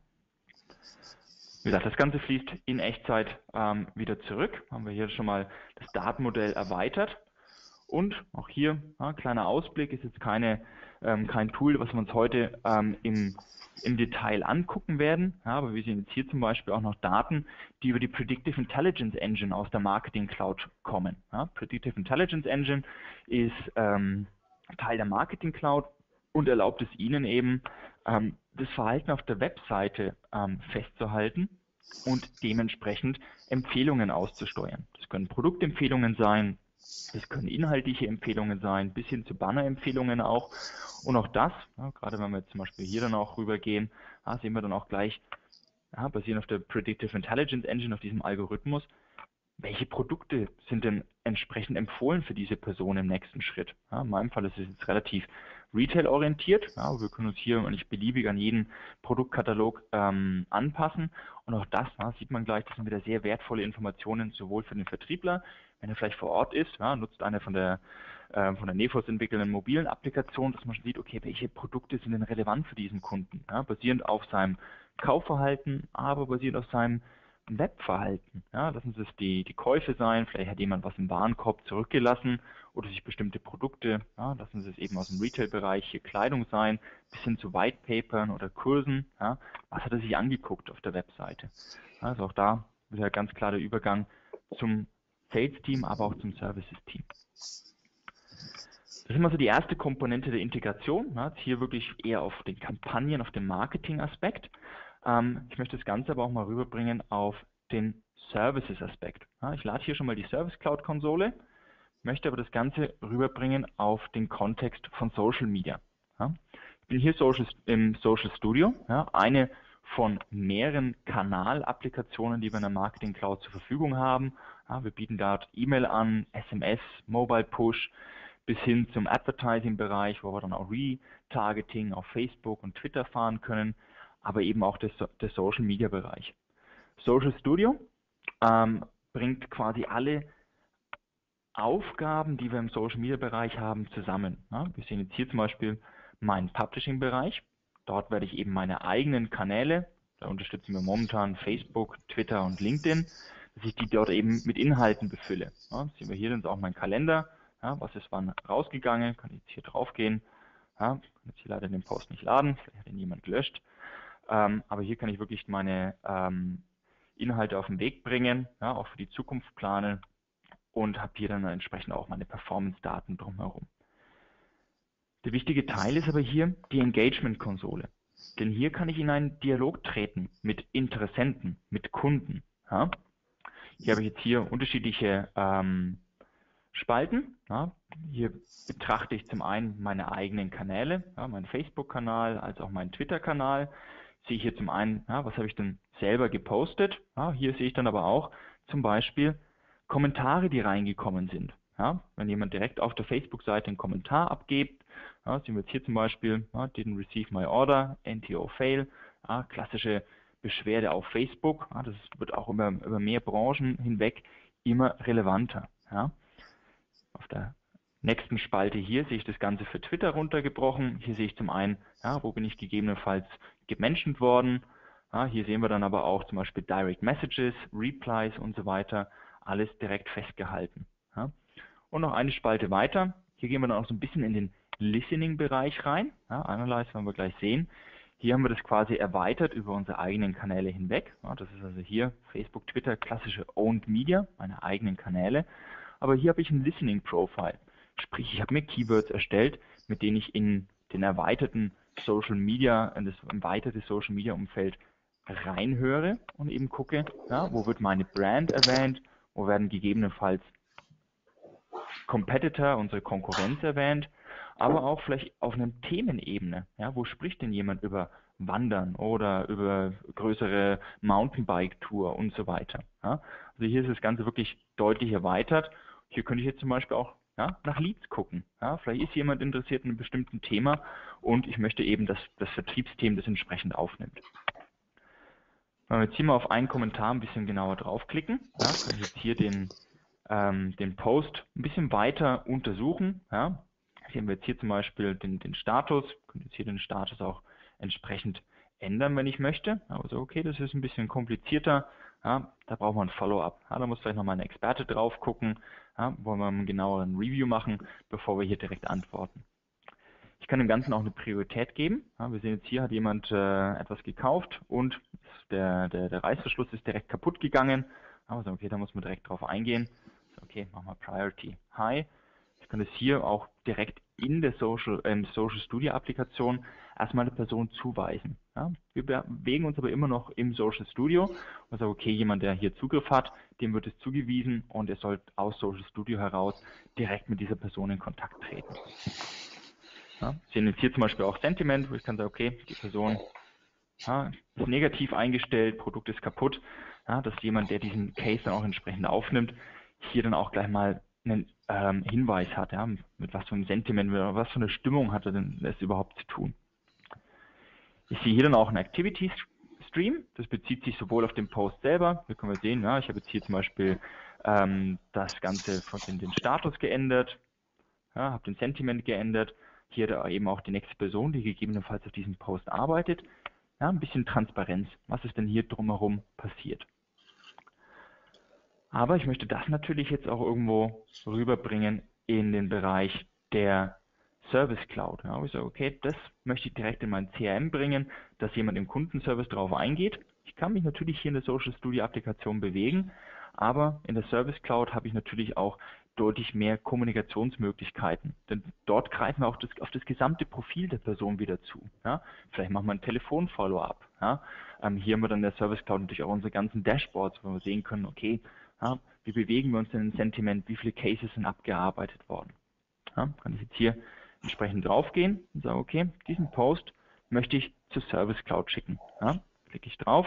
Wie gesagt, das Ganze fließt in Echtzeit ähm, wieder zurück. Haben wir hier schon mal das Datenmodell erweitert. Und auch hier, ja, kleiner Ausblick, ist jetzt keine, ähm, kein Tool, was wir uns heute ähm, im, im Detail angucken werden. Ja, aber wir sehen jetzt hier zum Beispiel auch noch Daten, die über die Predictive Intelligence Engine aus der Marketing Cloud kommen. Ja, Predictive Intelligence Engine ist ähm, Teil der Marketing Cloud und erlaubt es Ihnen eben, ähm, das Verhalten auf der Webseite ähm, festzuhalten und dementsprechend Empfehlungen auszusteuern. Das können Produktempfehlungen sein, das können inhaltliche Empfehlungen sein, bis hin zu Banner-Empfehlungen auch. Und auch das, ja, gerade wenn wir jetzt zum Beispiel hier dann auch rübergehen, ja, sehen wir dann auch gleich, ja, basierend auf der Predictive Intelligence Engine, auf diesem Algorithmus, welche Produkte sind denn entsprechend empfohlen für diese Person im nächsten Schritt. Ja, in meinem Fall ist es jetzt relativ Retail-orientiert. Ja, wir können uns hier nicht beliebig an jeden Produktkatalog ähm, anpassen. Und auch das, ja, sieht man gleich, das sind wieder sehr wertvolle Informationen, sowohl für den Vertriebler, wenn er vielleicht vor Ort ist, ja, nutzt eine von der, äh, von der Nefos entwickelnden mobilen Applikation, dass man schon sieht, okay, welche Produkte sind denn relevant für diesen Kunden, ja, basierend auf seinem Kaufverhalten, aber basierend auf seinem Webverhalten. Ja, lassen es die, die Käufe sein, vielleicht hat jemand was im Warenkorb zurückgelassen oder sich bestimmte Produkte, ja, lassen Sie es eben aus dem Retail-Bereich hier Kleidung sein, bis hin zu Whitepapern oder Kursen. Ja, was hat er sich angeguckt auf der Webseite? Also auch da wieder ganz klar der Übergang zum Sales-Team, aber auch zum Services-Team. Das ist immer so die erste Komponente der Integration. Ja, hier wirklich eher auf den Kampagnen, auf den Marketing-Aspekt. Ähm, ich möchte das Ganze aber auch mal rüberbringen auf den Services-Aspekt. Ja, ich lade hier schon mal die Service Cloud-Konsole, möchte aber das Ganze rüberbringen auf den Kontext von Social Media. Ja, ich bin hier Social, im Social Studio, ja, eine von mehreren Kanalapplikationen, die wir in der Marketing Cloud zur Verfügung haben. Ja, wir bieten dort E-Mail an, S M S, Mobile Push, bis hin zum Advertising-Bereich, wo wir dann auch Retargeting auf Facebook und Twitter fahren können, aber eben auch der, der Social-Media-Bereich. Social Studio ähm, bringt quasi alle Aufgaben, die wir im Social-Media-Bereich haben, zusammen. Ja, wir sehen jetzt hier zum Beispiel meinen Publishing-Bereich. Dort werde ich eben meine eigenen Kanäle, da unterstützen wir momentan Facebook, Twitter und LinkedIn, dass ich die dort eben mit Inhalten befülle. Ja, sehen wir hier dann auch meinen Kalender. Ja, was ist wann rausgegangen, kann ich jetzt hier drauf gehen. Ja, kann jetzt hier leider den Post nicht laden, vielleicht hat ihn jemand gelöscht. Ähm, aber hier kann ich wirklich meine ähm, Inhalte auf den Weg bringen, ja, auch für die Zukunft planen und habe hier dann entsprechend auch meine Performance-Daten drumherum. Der wichtige Teil ist aber hier die Engagement-Konsole. Denn hier kann ich in einen Dialog treten mit Interessenten, mit Kunden. Ja? Hier habe ich jetzt hier unterschiedliche ähm, Spalten. Ja? Hier betrachte ich zum einen meine eigenen Kanäle, ja, meinen Facebook-Kanal als auch meinen Twitter-Kanal. Sehe ich hier zum einen, ja, was habe ich denn selber gepostet. Ja? Hier sehe ich dann aber auch zum Beispiel Kommentare, die reingekommen sind. Ja? Wenn jemand direkt auf der Facebook-Seite einen Kommentar abgibt, ja, sehen wir jetzt hier zum Beispiel, ja, didn't receive my order, N T O fail, ja, klassische Beschwerde auf Facebook. Ja, das wird auch über, über mehr Branchen hinweg immer relevanter. Ja. Auf der nächsten Spalte hier sehe ich das Ganze für Twitter runtergebrochen. Hier sehe ich zum einen, ja, wo bin ich gegebenenfalls gementioned worden. Ja, hier sehen wir dann aber auch zum Beispiel Direct Messages, Replies und so weiter, alles direkt festgehalten. Ja. Und noch eine Spalte weiter. Hier gehen wir dann auch so ein bisschen in den Listening-Bereich rein. Ja, Analyze werden wir gleich sehen. Hier haben wir das quasi erweitert über unsere eigenen Kanäle hinweg. Ja, das ist also hier Facebook, Twitter, klassische Owned Media, meine eigenen Kanäle. Aber hier habe ich ein Listening Profile. Sprich, ich habe mir Keywords erstellt, mit denen ich in den erweiterten Social Media, in das erweiterte Social Media Umfeld reinhöre und eben gucke, ja, wo wird meine Brand erwähnt, wo werden gegebenenfalls Competitor, unsere Konkurrenz erwähnt, aber auch vielleicht auf einer Themenebene. Ja, wo spricht denn jemand über Wandern oder über größere Mountainbike-Tour und so weiter. Ja, also hier ist das Ganze wirklich deutlich erweitert. Hier könnte ich jetzt zum Beispiel auch, ja, nach Leads gucken. Ja, vielleicht ist jemand interessiert in einem bestimmten Thema und ich möchte eben, dass das Vertriebsteam das entsprechend aufnimmt. Wenn wir jetzt hier mal auf einen Kommentar ein bisschen genauer draufklicken, ja, kann ich jetzt hier den ähm, den Post ein bisschen weiter untersuchen. Ja. Hier haben wir jetzt hier zum Beispiel den, den Status, ich könnte jetzt hier den Status auch entsprechend ändern, wenn ich möchte. Also okay, das ist ein bisschen komplizierter. Ja, da braucht man ein Follow-up. Ja, da muss vielleicht nochmal ein Experte drauf gucken. Ja, wollen wir einen genaueren Review machen, bevor wir hier direkt antworten. Ich kann dem Ganzen auch eine Priorität geben. Ja, wir sehen jetzt hier, hat jemand äh, etwas gekauft und der, der, der Reißverschluss ist direkt kaputt gegangen. Also okay, da muss man direkt drauf eingehen. Okay, machen wir Priority High. Ich kann es hier auch direkt in der Social, ähm, Social Studio Applikation erstmal eine Person zuweisen. Ja, wir bewegen uns aber immer noch im Social Studio. Also okay, jemand, der hier Zugriff hat, dem wird es zugewiesen und er soll aus Social Studio heraus direkt mit dieser Person in Kontakt treten. Ja, sehen jetzt hier zum Beispiel auch Sentiment, wo ich kann sagen, okay, die Person ja, ist negativ eingestellt, Produkt ist kaputt. Ja, dass jemand, der diesen Case dann auch entsprechend aufnimmt, hier dann auch gleich mal einen ähm, Hinweis hat, ja, mit was für einem Sentiment, mit was für eine Stimmung hat er denn das überhaupt zu tun. Ich sehe hier dann auch einen Activity Stream, das bezieht sich sowohl auf den Post selber, hier können wir sehen, ja, ich habe jetzt hier zum Beispiel ähm, das Ganze von den, den Status geändert, ja, habe den Sentiment geändert, hier da eben auch die nächste Person, die gegebenenfalls auf diesem Post arbeitet. Ja, ein bisschen Transparenz, was ist denn hier drumherum passiert. Aber ich möchte das natürlich jetzt auch irgendwo rüberbringen in den Bereich der Service Cloud. Ja, ich sage, okay, das möchte ich direkt in mein C R M bringen, dass jemand im Kundenservice drauf eingeht. Ich kann mich natürlich hier in der Social Studio Applikation bewegen, aber in der Service Cloud habe ich natürlich auch deutlich mehr Kommunikationsmöglichkeiten. Denn dort greifen wir auch das, auf das gesamte Profil der Person wieder zu. Ja? Vielleicht machen wir ein Telefon-Follow-up. Ja? Ähm, hier haben wir dann in der Service Cloud natürlich auch unsere ganzen Dashboards, wo wir sehen können, okay, ja, wie bewegen wir uns denn im Sentiment, wie viele Cases sind abgearbeitet worden. Ja? Kann ich jetzt hier entsprechend draufgehen und sagen, okay, diesen Post möchte ich zur Service Cloud schicken. Ja? Klicke ich drauf,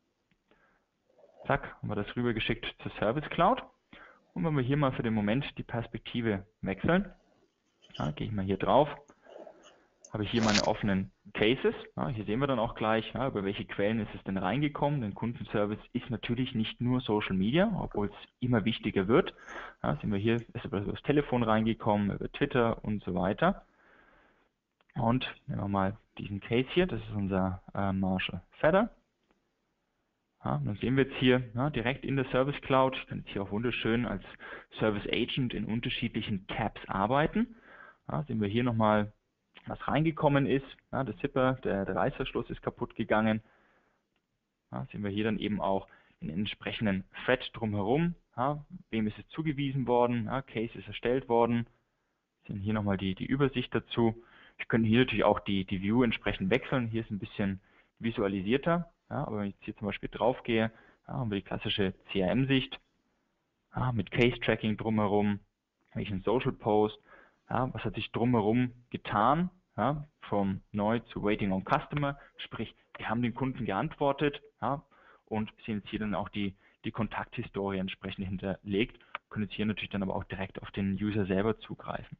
zack, haben wir das rübergeschickt zur Service Cloud. Und wenn wir hier mal für den Moment die Perspektive wechseln, ja, gehe ich mal hier drauf, habe ich hier meine offenen Cases. Ja, hier sehen wir dann auch gleich, ja, über welche Quellen ist es denn reingekommen. Denn Kundenservice ist natürlich nicht nur Social Media, obwohl es immer wichtiger wird. Ja, sehen wir hier, ist über das Telefon reingekommen, über Twitter und so weiter. Und nehmen wir mal diesen Case hier, das ist unser äh, Marshall Feather. Ja, dann sehen wir jetzt hier ja, direkt in der Service Cloud, ich kann jetzt hier auch wunderschön als Service Agent in unterschiedlichen Tabs arbeiten. Ja, sehen wir hier nochmal, was reingekommen ist. Ja, der Zipper, der, der Reißverschluss ist kaputt gegangen. Ja, sehen wir hier dann eben auch den entsprechenden Thread drumherum. Ja, wem ist es zugewiesen worden? Ja, Case ist erstellt worden. Sehen hier nochmal die, die Übersicht dazu. Ich könnte hier natürlich auch die, die View entsprechend wechseln. Hier ist ein bisschen visualisierter, ja, aber wenn ich jetzt hier zum Beispiel drauf gehe, ja, haben wir die klassische C R M-Sicht, ja, mit Case-Tracking drumherum, welchen Social Post, ja, was hat sich drumherum getan, ja, vom Neu zu Waiting on Customer, sprich, wir haben den Kunden geantwortet, ja, und sehen jetzt hier dann auch die, die Kontakthistorie entsprechend hinterlegt, können jetzt hier natürlich dann aber auch direkt auf den User selber zugreifen.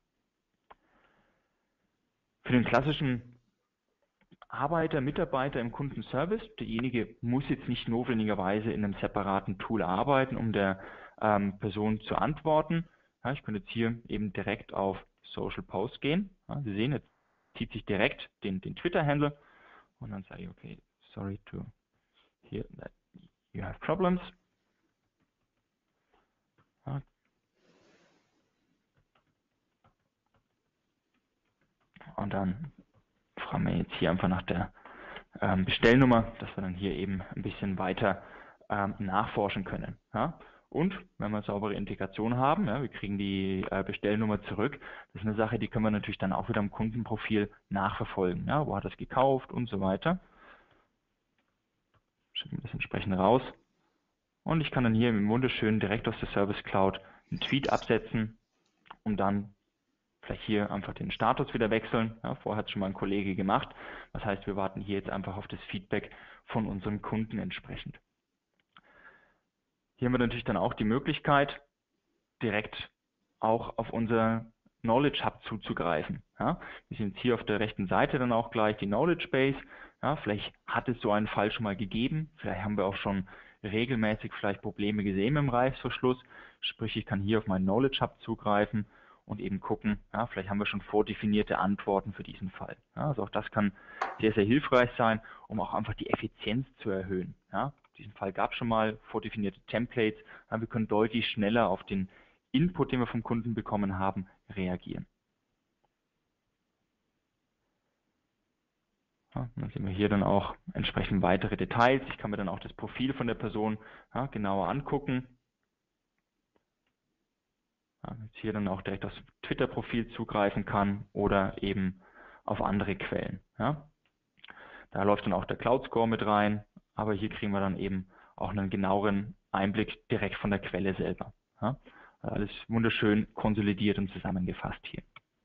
Für den klassischen Arbeiter, Mitarbeiter im Kundenservice, derjenige muss jetzt nicht notwendigerweise in einem separaten Tool arbeiten, um der ähm, Person zu antworten. Ja, ich könnte jetzt hier eben direkt auf Social Post gehen. Ja, Sie sehen, jetzt zieht sich direkt den, den Twitter-Handle und dann sage ich, okay, sorry to hear that you have problems. Ja. Und dann fragen wir jetzt hier einfach nach der ähm, Bestellnummer, dass wir dann hier eben ein bisschen weiter ähm, nachforschen können. Ja? Und wenn wir saubere Integration haben, ja, wir kriegen die äh, Bestellnummer zurück, das ist eine Sache, die können wir natürlich dann auch wieder im Kundenprofil nachverfolgen. Ja? Wo hat er es gekauft und so weiter. Schicken wir das entsprechend raus. Und ich kann dann hier im wunderschön direkt aus der Service Cloud einen Tweet absetzen, um dann vielleicht hier einfach den Status wieder wechseln. Ja, vorher hat es schon mal ein Kollege gemacht. Das heißt, wir warten hier jetzt einfach auf das Feedback von unserem Kunden entsprechend. Hier haben wir natürlich dann auch die Möglichkeit, direkt auch auf unser Knowledge Hub zuzugreifen. Ja, wir sehen jetzt hier auf der rechten Seite dann auch gleich die Knowledge Base. Ja, vielleicht hat es so einen Fall schon mal gegeben. Vielleicht haben wir auch schon regelmäßig vielleicht Probleme gesehen mit dem Reißverschluss. Sprich, ich kann hier auf meinen Knowledge Hub zugreifen und eben gucken, ja, vielleicht haben wir schon vordefinierte Antworten für diesen Fall. Ja, also auch das kann sehr, sehr hilfreich sein, um auch einfach die Effizienz zu erhöhen. Ja, diesen Fall gab es schon mal, vordefinierte Templates. Ja, wir können deutlich schneller auf den Input, den wir vom Kunden bekommen haben, reagieren. Ja, dann sehen wir hier dann auch entsprechend weitere Details. Ich kann mir dann auch das Profil von der Person ja, genauer angucken. Ja, jetzt hier dann auch direkt aufs Twitter-Profil zugreifen kann oder eben auf andere Quellen. Ja. Da läuft dann auch der Cloud Score mit rein, aber hier kriegen wir dann eben auch einen genaueren Einblick direkt von der Quelle selber. Ja. Alles wunderschön konsolidiert und zusammengefasst hier.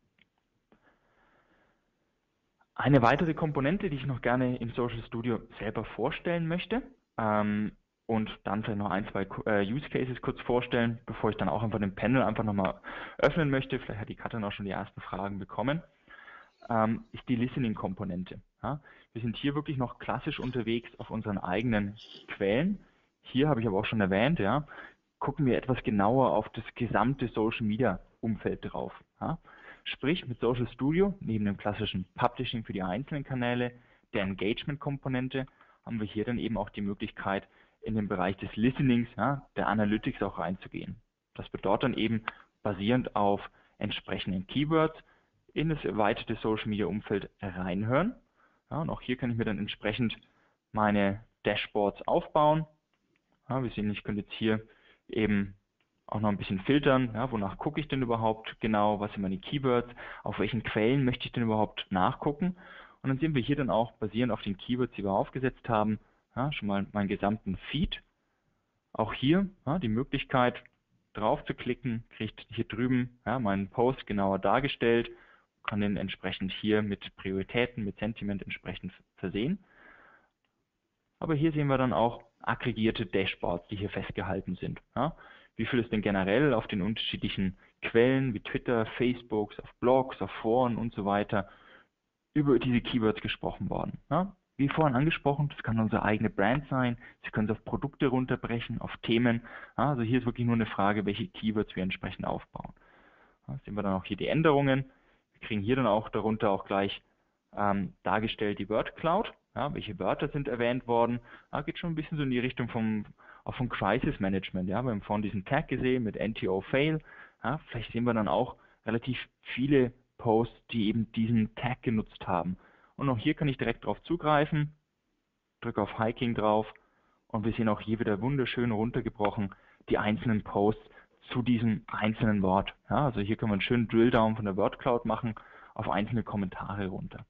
Eine weitere Komponente, die ich noch gerne im Social Studio selber vorstellen möchte, ähm, und dann vielleicht noch ein, zwei äh, Use Cases kurz vorstellen, bevor ich dann auch einfach den Panel einfach nochmal öffnen möchte. Vielleicht hat die Katrin auch schon die ersten Fragen bekommen. Ähm, ist die Listening-Komponente. Ja? Wir sind hier wirklich noch klassisch unterwegs auf unseren eigenen Quellen. Hier habe ich aber auch schon erwähnt, ja, gucken wir etwas genauer auf das gesamte Social-Media-Umfeld drauf. Ja? Sprich, mit Social Studio, neben dem klassischen Publishing für die einzelnen Kanäle, der Engagement-Komponente, haben wir hier dann eben auch die Möglichkeit, in den Bereich des Listenings, ja, der Analytics auch reinzugehen. Das bedeutet dann eben basierend auf entsprechenden Keywords in das erweiterte Social Media Umfeld reinhören. Ja, und auch hier kann ich mir dann entsprechend meine Dashboards aufbauen. Ja, wir sehen, ich könnte jetzt hier eben auch noch ein bisschen filtern, ja, wonach gucke ich denn überhaupt genau, was sind meine Keywords, auf welchen Quellen möchte ich denn überhaupt nachgucken. Und dann sehen wir hier dann auch basierend auf den Keywords, die wir aufgesetzt haben, ja, schon mal meinen gesamten Feed. Auch hier ja, die Möglichkeit drauf zu klicken, kriegt hier drüben ja, meinen Post genauer dargestellt, kann den entsprechend hier mit Prioritäten, mit Sentiment entsprechend versehen. Aber hier sehen wir dann auch aggregierte Dashboards, die hier festgehalten sind. Ja. Wie viel ist denn generell auf den unterschiedlichen Quellen wie Twitter, Facebook, auf Blogs, auf Foren und so weiter über diese Keywords gesprochen worden. Ja. Wie vorhin angesprochen, das kann unsere eigene Brand sein. Sie können es auf Produkte runterbrechen, auf Themen. Ja, also hier ist wirklich nur eine Frage, welche Keywords wir entsprechend aufbauen. Ja, sehen wir dann auch hier die Änderungen. Wir kriegen hier dann auch darunter auch gleich ähm, dargestellt die Word Cloud. Ja, welche Wörter sind erwähnt worden? Ja, geht schon ein bisschen so in die Richtung vom, auch vom Crisis Management. Ja, wir haben vorhin diesen Tag gesehen mit N T O Fail. Ja, vielleicht sehen wir dann auch relativ viele Posts, die eben diesen Tag genutzt haben. Und auch hier kann ich direkt drauf zugreifen, drücke auf Hiking drauf und wir sehen auch hier wieder wunderschön runtergebrochen die einzelnen Posts zu diesem einzelnen Wort. Ja, also hier können wir einen schönen Drill-Down von der Word Cloud machen auf einzelne Kommentare runter.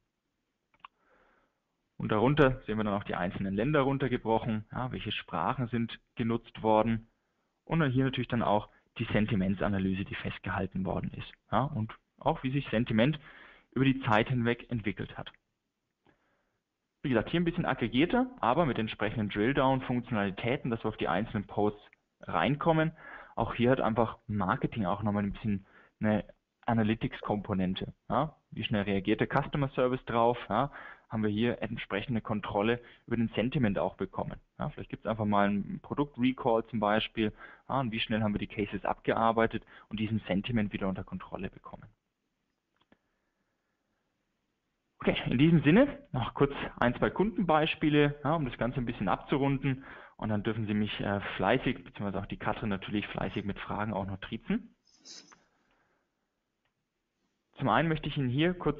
Und darunter sehen wir dann auch die einzelnen Länder runtergebrochen, ja, welche Sprachen sind genutzt worden und dann hier natürlich dann auch die Sentimentsanalyse, die festgehalten worden ist, ja, und auch wie sich Sentiment über die Zeit hinweg entwickelt hat. Wie gesagt, hier ein bisschen aggregierter, aber mit entsprechenden Drill-Down-Funktionalitäten, dass wir auf die einzelnen Posts reinkommen. Auch hier hat einfach Marketing auch nochmal ein bisschen eine Analytics-Komponente. Ja? Wie schnell reagiert der Customer Service drauf? Ja? Haben wir hier entsprechende Kontrolle über den Sentiment auch bekommen. Ja? Vielleicht gibt es einfach mal einen Produkt-Recall zum Beispiel. Ja? Und wie schnell haben wir die Cases abgearbeitet und diesen Sentiment wieder unter Kontrolle bekommen. Okay, in diesem Sinne noch kurz ein, zwei Kundenbeispiele, ja, um das Ganze ein bisschen abzurunden. Und dann dürfen Sie mich äh, fleißig, beziehungsweise auch die Katrin natürlich fleißig mit Fragen auch noch triezen. Zum einen möchte ich Ihnen hier kurz,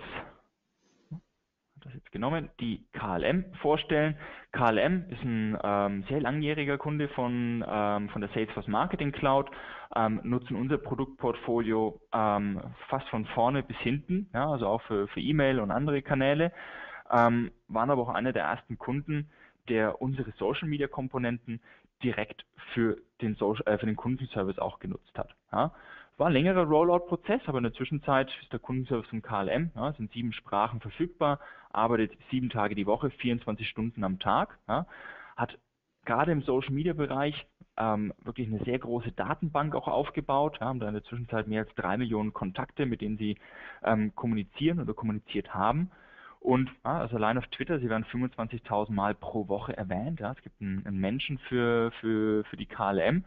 das jetzt genommen, die K L M vorstellen. K L M ist ein ähm, sehr langjähriger Kunde von, ähm, von der Salesforce Marketing Cloud, ähm, nutzen unser Produktportfolio ähm, fast von vorne bis hinten, ja, also auch für, für E-Mail und andere Kanäle, ähm, waren aber auch einer der ersten Kunden, der unsere Social Media Komponenten direkt für den, Social, äh, für den Kundenservice auch genutzt hat. Ja. War ein längerer Rollout-Prozess, aber in der Zwischenzeit ist der Kundenservice von K L M, ja, sind sieben Sprachen verfügbar, arbeitet sieben Tage die Woche, vierundzwanzig Stunden am Tag, ja, hat gerade im Social-Media-Bereich ähm, wirklich eine sehr große Datenbank auch aufgebaut, ja, haben da in der Zwischenzeit mehr als drei Millionen Kontakte, mit denen sie ähm, kommunizieren oder kommuniziert haben. Und ja, also allein auf Twitter, sie werden fünfundzwanzigtausend Mal pro Woche erwähnt. Ja, es gibt einen, einen Menschen für, für, für die K L M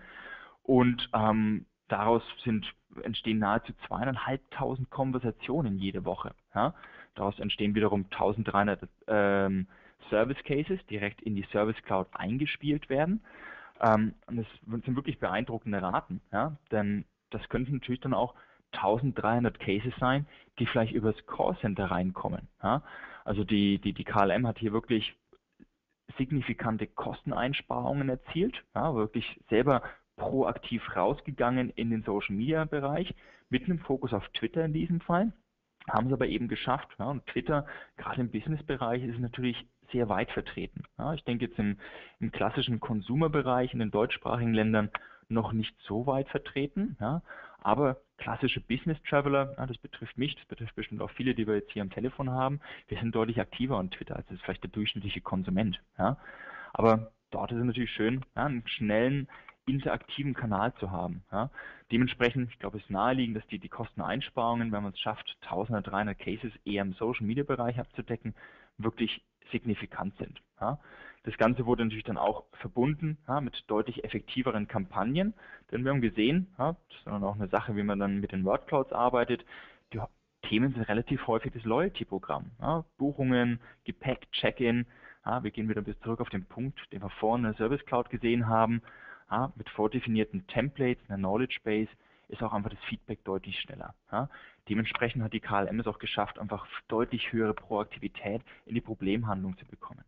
und ähm, daraus sind, entstehen nahezu zweieinhalbtausend Konversationen jede Woche. Ja. Daraus entstehen wiederum eintausenddreihundert ähm, Service Cases, direkt in die Service Cloud eingespielt werden. Ähm, und das sind wirklich beeindruckende Raten, ja, denn das könnten natürlich dann auch eintausenddreihundert Cases sein, die vielleicht übers Callcenter reinkommen. Ja. Also die, die, die K L M hat hier wirklich signifikante Kosteneinsparungen erzielt, ja, wirklich selber proaktiv rausgegangen in den Social Media Bereich, mit einem Fokus auf Twitter in diesem Fall, haben es aber eben geschafft. Ja, und Twitter, gerade im Business-Bereich, ist natürlich sehr weit vertreten. Ja, ich denke jetzt im, im klassischen Consumer-Bereich in den deutschsprachigen Ländern noch nicht so weit vertreten, ja, aber klassische Business-Traveler, ja, das betrifft mich, das betrifft bestimmt auch viele, die wir jetzt hier am Telefon haben, wir sind deutlich aktiver an Twitter als vielleicht der durchschnittliche Konsument. Ja. Aber dort ist es natürlich schön, ja, einen schnellen, interaktiven Kanal zu haben. Ja. Dementsprechend, ich glaube, es ist naheliegend, dass die, die Kosteneinsparungen, wenn man es schafft, eintausenddreihundert Cases eher im Social-Media-Bereich abzudecken, wirklich signifikant sind. Ja. Das Ganze wurde natürlich dann auch verbunden, ja, mit deutlich effektiveren Kampagnen, denn wir haben gesehen, ja, das ist dann auch eine Sache, wie man dann mit den Word Clouds arbeitet, die Themen sind relativ häufig das Loyalty-Programm. Ja. Buchungen, Gepäck, Check-in, ja, wir gehen wieder bis zurück auf den Punkt, den wir vorhin in der Service Cloud gesehen haben. Ja, mit vordefinierten Templates, einer Knowledge Base, ist auch einfach das Feedback deutlich schneller. Ja. Dementsprechend hat die K L M es auch geschafft, einfach deutlich höhere Proaktivität in die Problemhandlung zu bekommen.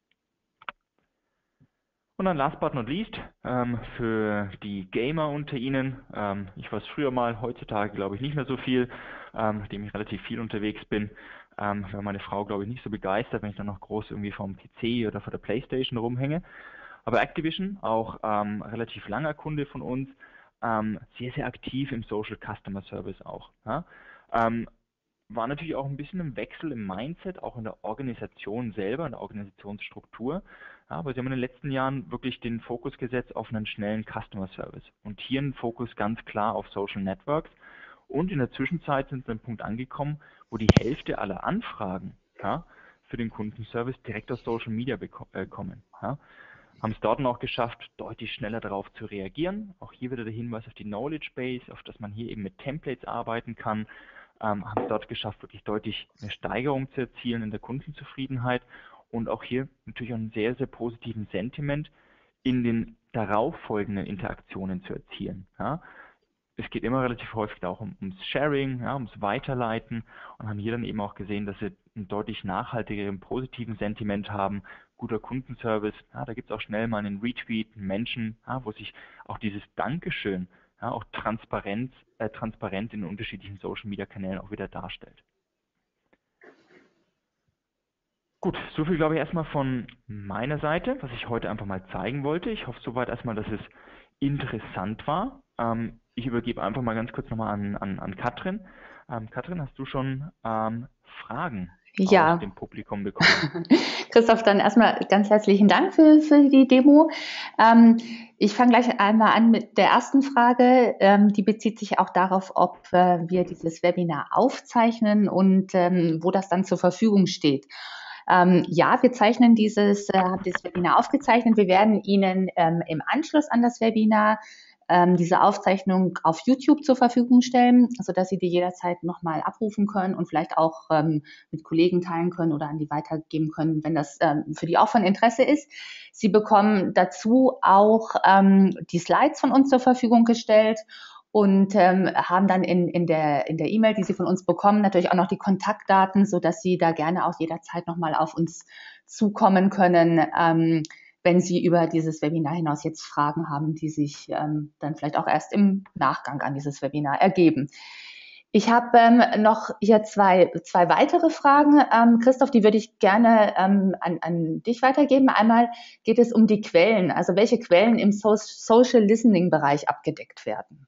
Und dann last but not least, ähm, für die Gamer unter Ihnen, ähm, ich war es früher mal, heutzutage glaube ich nicht mehr so viel, ähm, nachdem ich relativ viel unterwegs bin, ähm, wäre meine Frau glaube ich nicht so begeistert, wenn ich dann noch groß irgendwie vom P C oder vor der Playstation rumhänge. Aber Activision, auch ähm, relativ langer Kunde von uns, ähm, sehr, sehr aktiv im Social Customer Service auch. Ja? Ähm, war natürlich auch ein bisschen ein Wechsel im Mindset, auch in der Organisation selber, in der Organisationsstruktur. Ja, aber sie haben in den letzten Jahren wirklich den Fokus gesetzt auf einen schnellen Customer Service. Und hier einen Fokus ganz klar auf Social Networks. Und in der Zwischenzeit sind sie an einem Punkt angekommen, wo die Hälfte aller Anfragen, ja, für den Kundenservice direkt aus Social Media äh, kommen. Ja. Haben es dort auch geschafft, deutlich schneller darauf zu reagieren. Auch hier wieder der Hinweis auf die Knowledge Base, auf dass man hier eben mit Templates arbeiten kann. Ähm, haben es dort geschafft, wirklich deutlich eine Steigerung zu erzielen in der Kundenzufriedenheit und auch hier natürlich einen sehr, sehr positiven Sentiment in den darauffolgenden Interaktionen zu erzielen. Ja. Es geht immer relativ häufig auch um, ums Sharing, ja, ums Weiterleiten und haben hier dann eben auch gesehen, dass sie einen deutlich nachhaltigeren, positiven Sentiment haben, guter Kundenservice. Ja, da gibt es auch schnell mal einen Retweet, einen Menschen, ja, wo sich auch dieses Dankeschön, ja, auch transparent, äh, transparent in den unterschiedlichen Social-Media-Kanälen auch wieder darstellt. Gut, so viel glaube ich erstmal von meiner Seite, was ich heute einfach mal zeigen wollte. Ich hoffe soweit erstmal, dass es interessant war. Ähm, ich übergebe einfach mal ganz kurz nochmal an, an, an Katrin. Ähm, Katrin, hast du schon ähm, Fragen aus Ja, dem Publikum bekommen? Christoph, dann erstmal ganz herzlichen Dank für, für die Demo. Ähm, ich fange gleich einmal an mit der ersten Frage. Ähm, die bezieht sich auch darauf, ob äh, wir dieses Webinar aufzeichnen und ähm, wo das dann zur Verfügung steht. Ähm, ja, wir zeichnen dieses, äh, haben dieses Webinar aufgezeichnet. Wir werden Ihnen ähm, im Anschluss an das Webinar ähm, diese Aufzeichnung auf YouTube zur Verfügung stellen, sodass Sie die jederzeit nochmal abrufen können und vielleicht auch ähm, mit Kollegen teilen können oder an die weitergeben können, wenn das ähm, für die auch von Interesse ist. Sie bekommen dazu auch ähm, die Slides von uns zur Verfügung gestellt und ähm, haben dann in, in der in der E-Mail, die Sie von uns bekommen, natürlich auch noch die Kontaktdaten, sodass Sie da gerne auch jederzeit nochmal auf uns zukommen können, ähm, wenn Sie über dieses Webinar hinaus jetzt Fragen haben, die sich ähm, dann vielleicht auch erst im Nachgang an dieses Webinar ergeben. Ich habe ähm, noch hier zwei, zwei weitere Fragen. Ähm, Christoph, die würde ich gerne ähm, an, an dich weitergeben. Einmal geht es um die Quellen, also welche Quellen im so Social Listening Bereich abgedeckt werden.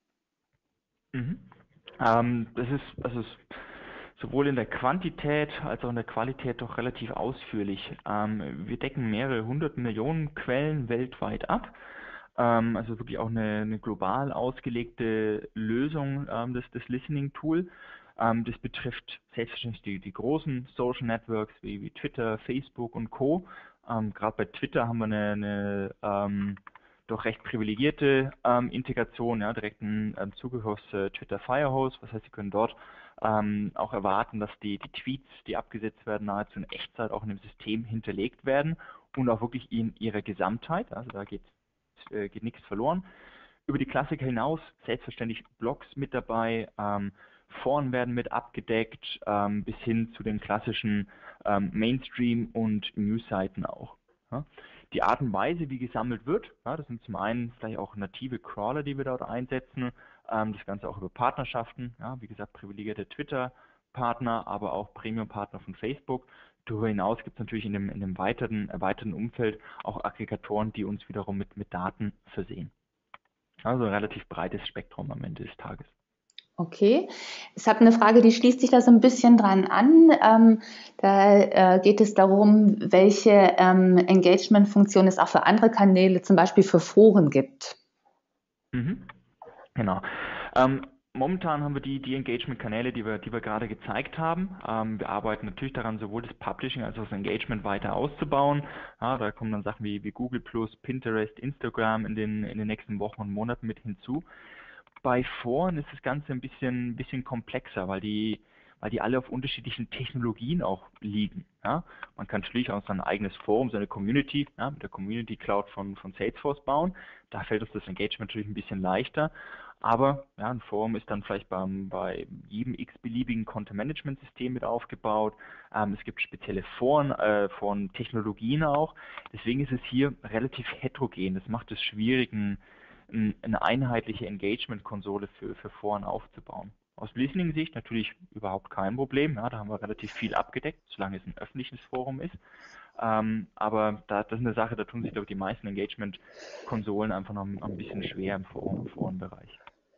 Mhm. Ähm, das ist, also es sowohl in der Quantität als auch in der Qualität doch relativ ausführlich. Ähm, wir decken mehrere hundert Millionen Quellen weltweit ab. Ähm, also wirklich auch eine, eine global ausgelegte Lösung ähm, des, des Listening-Tool. Ähm, das betrifft selbstverständlich die, die großen Social Networks wie, wie Twitter, Facebook und Co. Ähm, Gerade bei Twitter haben wir eine, eine ähm, doch recht privilegierte ähm, Integration, ja, direkten ähm, Zugriff aufs äh, Twitter Firehose. Was heißt, Sie können dort ähm, auch erwarten, dass die, die Tweets, die abgesetzt werden, nahezu in Echtzeit auch in dem System hinterlegt werden und auch wirklich in ihrer Gesamtheit. Also da geht, äh, geht nichts verloren. Über die Klassiker hinaus selbstverständlich Blogs mit dabei, ähm, Foren werden mit abgedeckt, ähm, bis hin zu den klassischen ähm, Mainstream- und News-Seiten auch. Ja. Die Art und Weise, wie gesammelt wird, ja, das sind zum einen vielleicht auch native Crawler, die wir dort einsetzen, ähm, das Ganze auch über Partnerschaften, ja, wie gesagt, privilegierte Twitter-Partner, aber auch Premium-Partner von Facebook. Darüber hinaus gibt es natürlich in dem, in dem weiteren, erweiterten Umfeld auch Aggregatoren, die uns wiederum mit, mit Daten versehen. Also ein relativ breites Spektrum am Ende des Tages. Okay, ich habe eine Frage, die schließt sich da so ein bisschen dran an. Ähm, da äh, geht es darum, welche ähm, Engagement-Funktion es auch für andere Kanäle, zum Beispiel für Foren gibt. Mhm. Genau. Ähm, momentan haben wir die, die Engagement-Kanäle, die wir, die wir gerade gezeigt haben. Ähm, wir arbeiten natürlich daran, sowohl das Publishing als auch das Engagement weiter auszubauen. Ja, da kommen dann Sachen wie, wie Google Plus, Pinterest, Instagram in den, in den nächsten Wochen und Monaten mit hinzu. Bei Foren ist das Ganze ein bisschen, bisschen komplexer, weil die, weil die alle auf unterschiedlichen Technologien auch liegen. Ja? Man kann schließlich auch sein eigenes Forum, seine Community, ja, mit der Community Cloud von, von Salesforce bauen. Da fällt uns das Engagement natürlich ein bisschen leichter. Aber ja, ein Forum ist dann vielleicht beim, bei jedem x-beliebigen Content-Management-System mit aufgebaut. Ähm, es gibt spezielle Foren, äh, Foren-Technologien auch. Deswegen ist es hier relativ heterogen. Das macht es schwierig, ein eine einheitliche Engagement-Konsole für, für Foren aufzubauen. Aus Listening-Sicht natürlich überhaupt kein Problem. Ja, da haben wir relativ viel abgedeckt, solange es ein öffentliches Forum ist. Ähm, aber da, das ist eine Sache, da tun sich, glaube ich, die meisten Engagement-Konsolen einfach noch ein, ein bisschen schwer im Forum, im Forenbereich.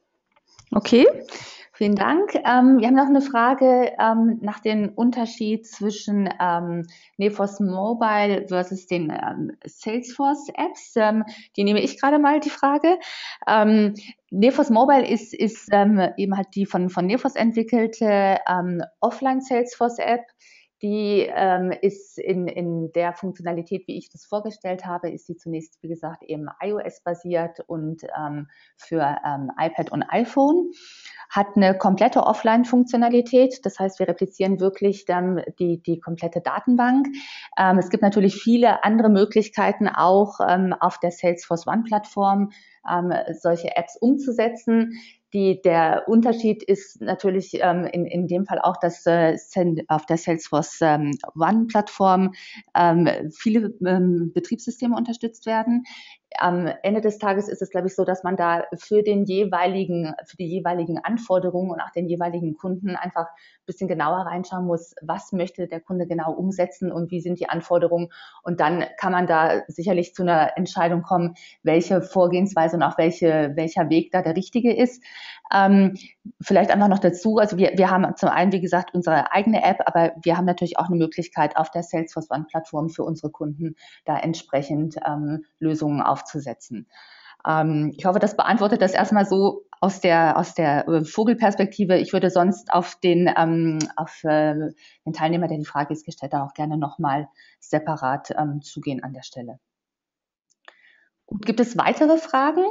Okay, vielen Dank. Ähm, wir haben noch eine Frage ähm, nach dem Unterschied zwischen ähm, Nephos Mobile versus den ähm, Salesforce Apps. Ähm, die nehme ich gerade mal die Frage. Ähm, Nephos Mobile ist, ist ähm, eben halt die von, von Nephos entwickelte ähm, Offline Salesforce App. Die ähm, ist in, in der Funktionalität, wie ich das vorgestellt habe, ist die zunächst, wie gesagt, eben iOS-basiert und ähm, für ähm, iPad und iPhone, hat eine komplette Offline-Funktionalität. Das heißt, wir replizieren wirklich dann die, die komplette Datenbank. Ähm, es gibt natürlich viele andere Möglichkeiten, auch ähm, auf der Salesforce One-Plattform ähm, solche Apps umzusetzen. Die, der Unterschied ist natürlich ähm, in, in dem Fall auch, dass äh, auf der Salesforce ähm, One-Plattform ähm, viele ähm, Betriebssysteme unterstützt werden. am Ende des Tages ist es, glaube ich, so, dass man da für den jeweiligen, für die jeweiligen Anforderungen und auch den jeweiligen Kunden einfach ein bisschen genauer reinschauen muss, was möchte der Kunde genau umsetzen und wie sind die Anforderungen. Und dann kann man da sicherlich zu einer Entscheidung kommen, welche Vorgehensweise und auch welche, welcher Weg da der richtige ist. Ähm, vielleicht einfach noch dazu, also wir, wir haben zum einen, wie gesagt, unsere eigene App, aber wir haben natürlich auch eine Möglichkeit, auf der Salesforce One-Plattform für unsere Kunden da entsprechend ähm, Lösungen aufzusetzen. Ähm, ich hoffe, das beantwortet das erstmal so aus der, aus der äh, Vogelperspektive. Ich würde sonst auf den, ähm, auf, äh, den Teilnehmer, der die Frage ist, gestellt hat, auch gerne nochmal separat ähm, zugehen an der Stelle. Gut, gibt es weitere Fragen?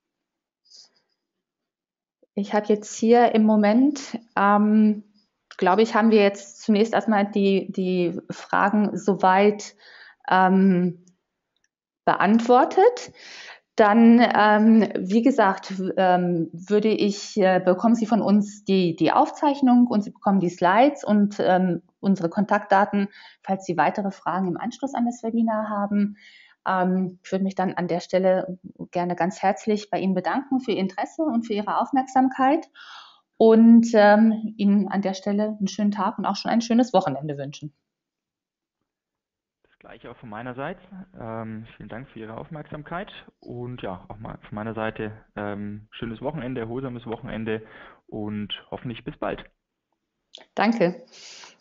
Ich habe jetzt hier im Moment, ähm, glaube ich, haben wir jetzt zunächst erstmal die, die Fragen soweit ähm, beantwortet. Dann, ähm, wie gesagt, ähm, würde ich, äh, bekommen Sie von uns die, die Aufzeichnung und Sie bekommen die Slides und ähm, unsere Kontaktdaten, falls Sie weitere Fragen im Anschluss an das Webinar haben. Ähm, ich würde mich dann an der Stelle gerne ganz herzlich bei Ihnen bedanken für Ihr Interesse und für Ihre Aufmerksamkeit und ähm, Ihnen an der Stelle einen schönen Tag und auch schon ein schönes Wochenende wünschen. Das gleiche auch von meiner Seite. Ähm, vielen Dank für Ihre Aufmerksamkeit und ja, auch mal von meiner Seite ähm, schönes Wochenende, erholsames Wochenende und hoffentlich bis bald. Danke.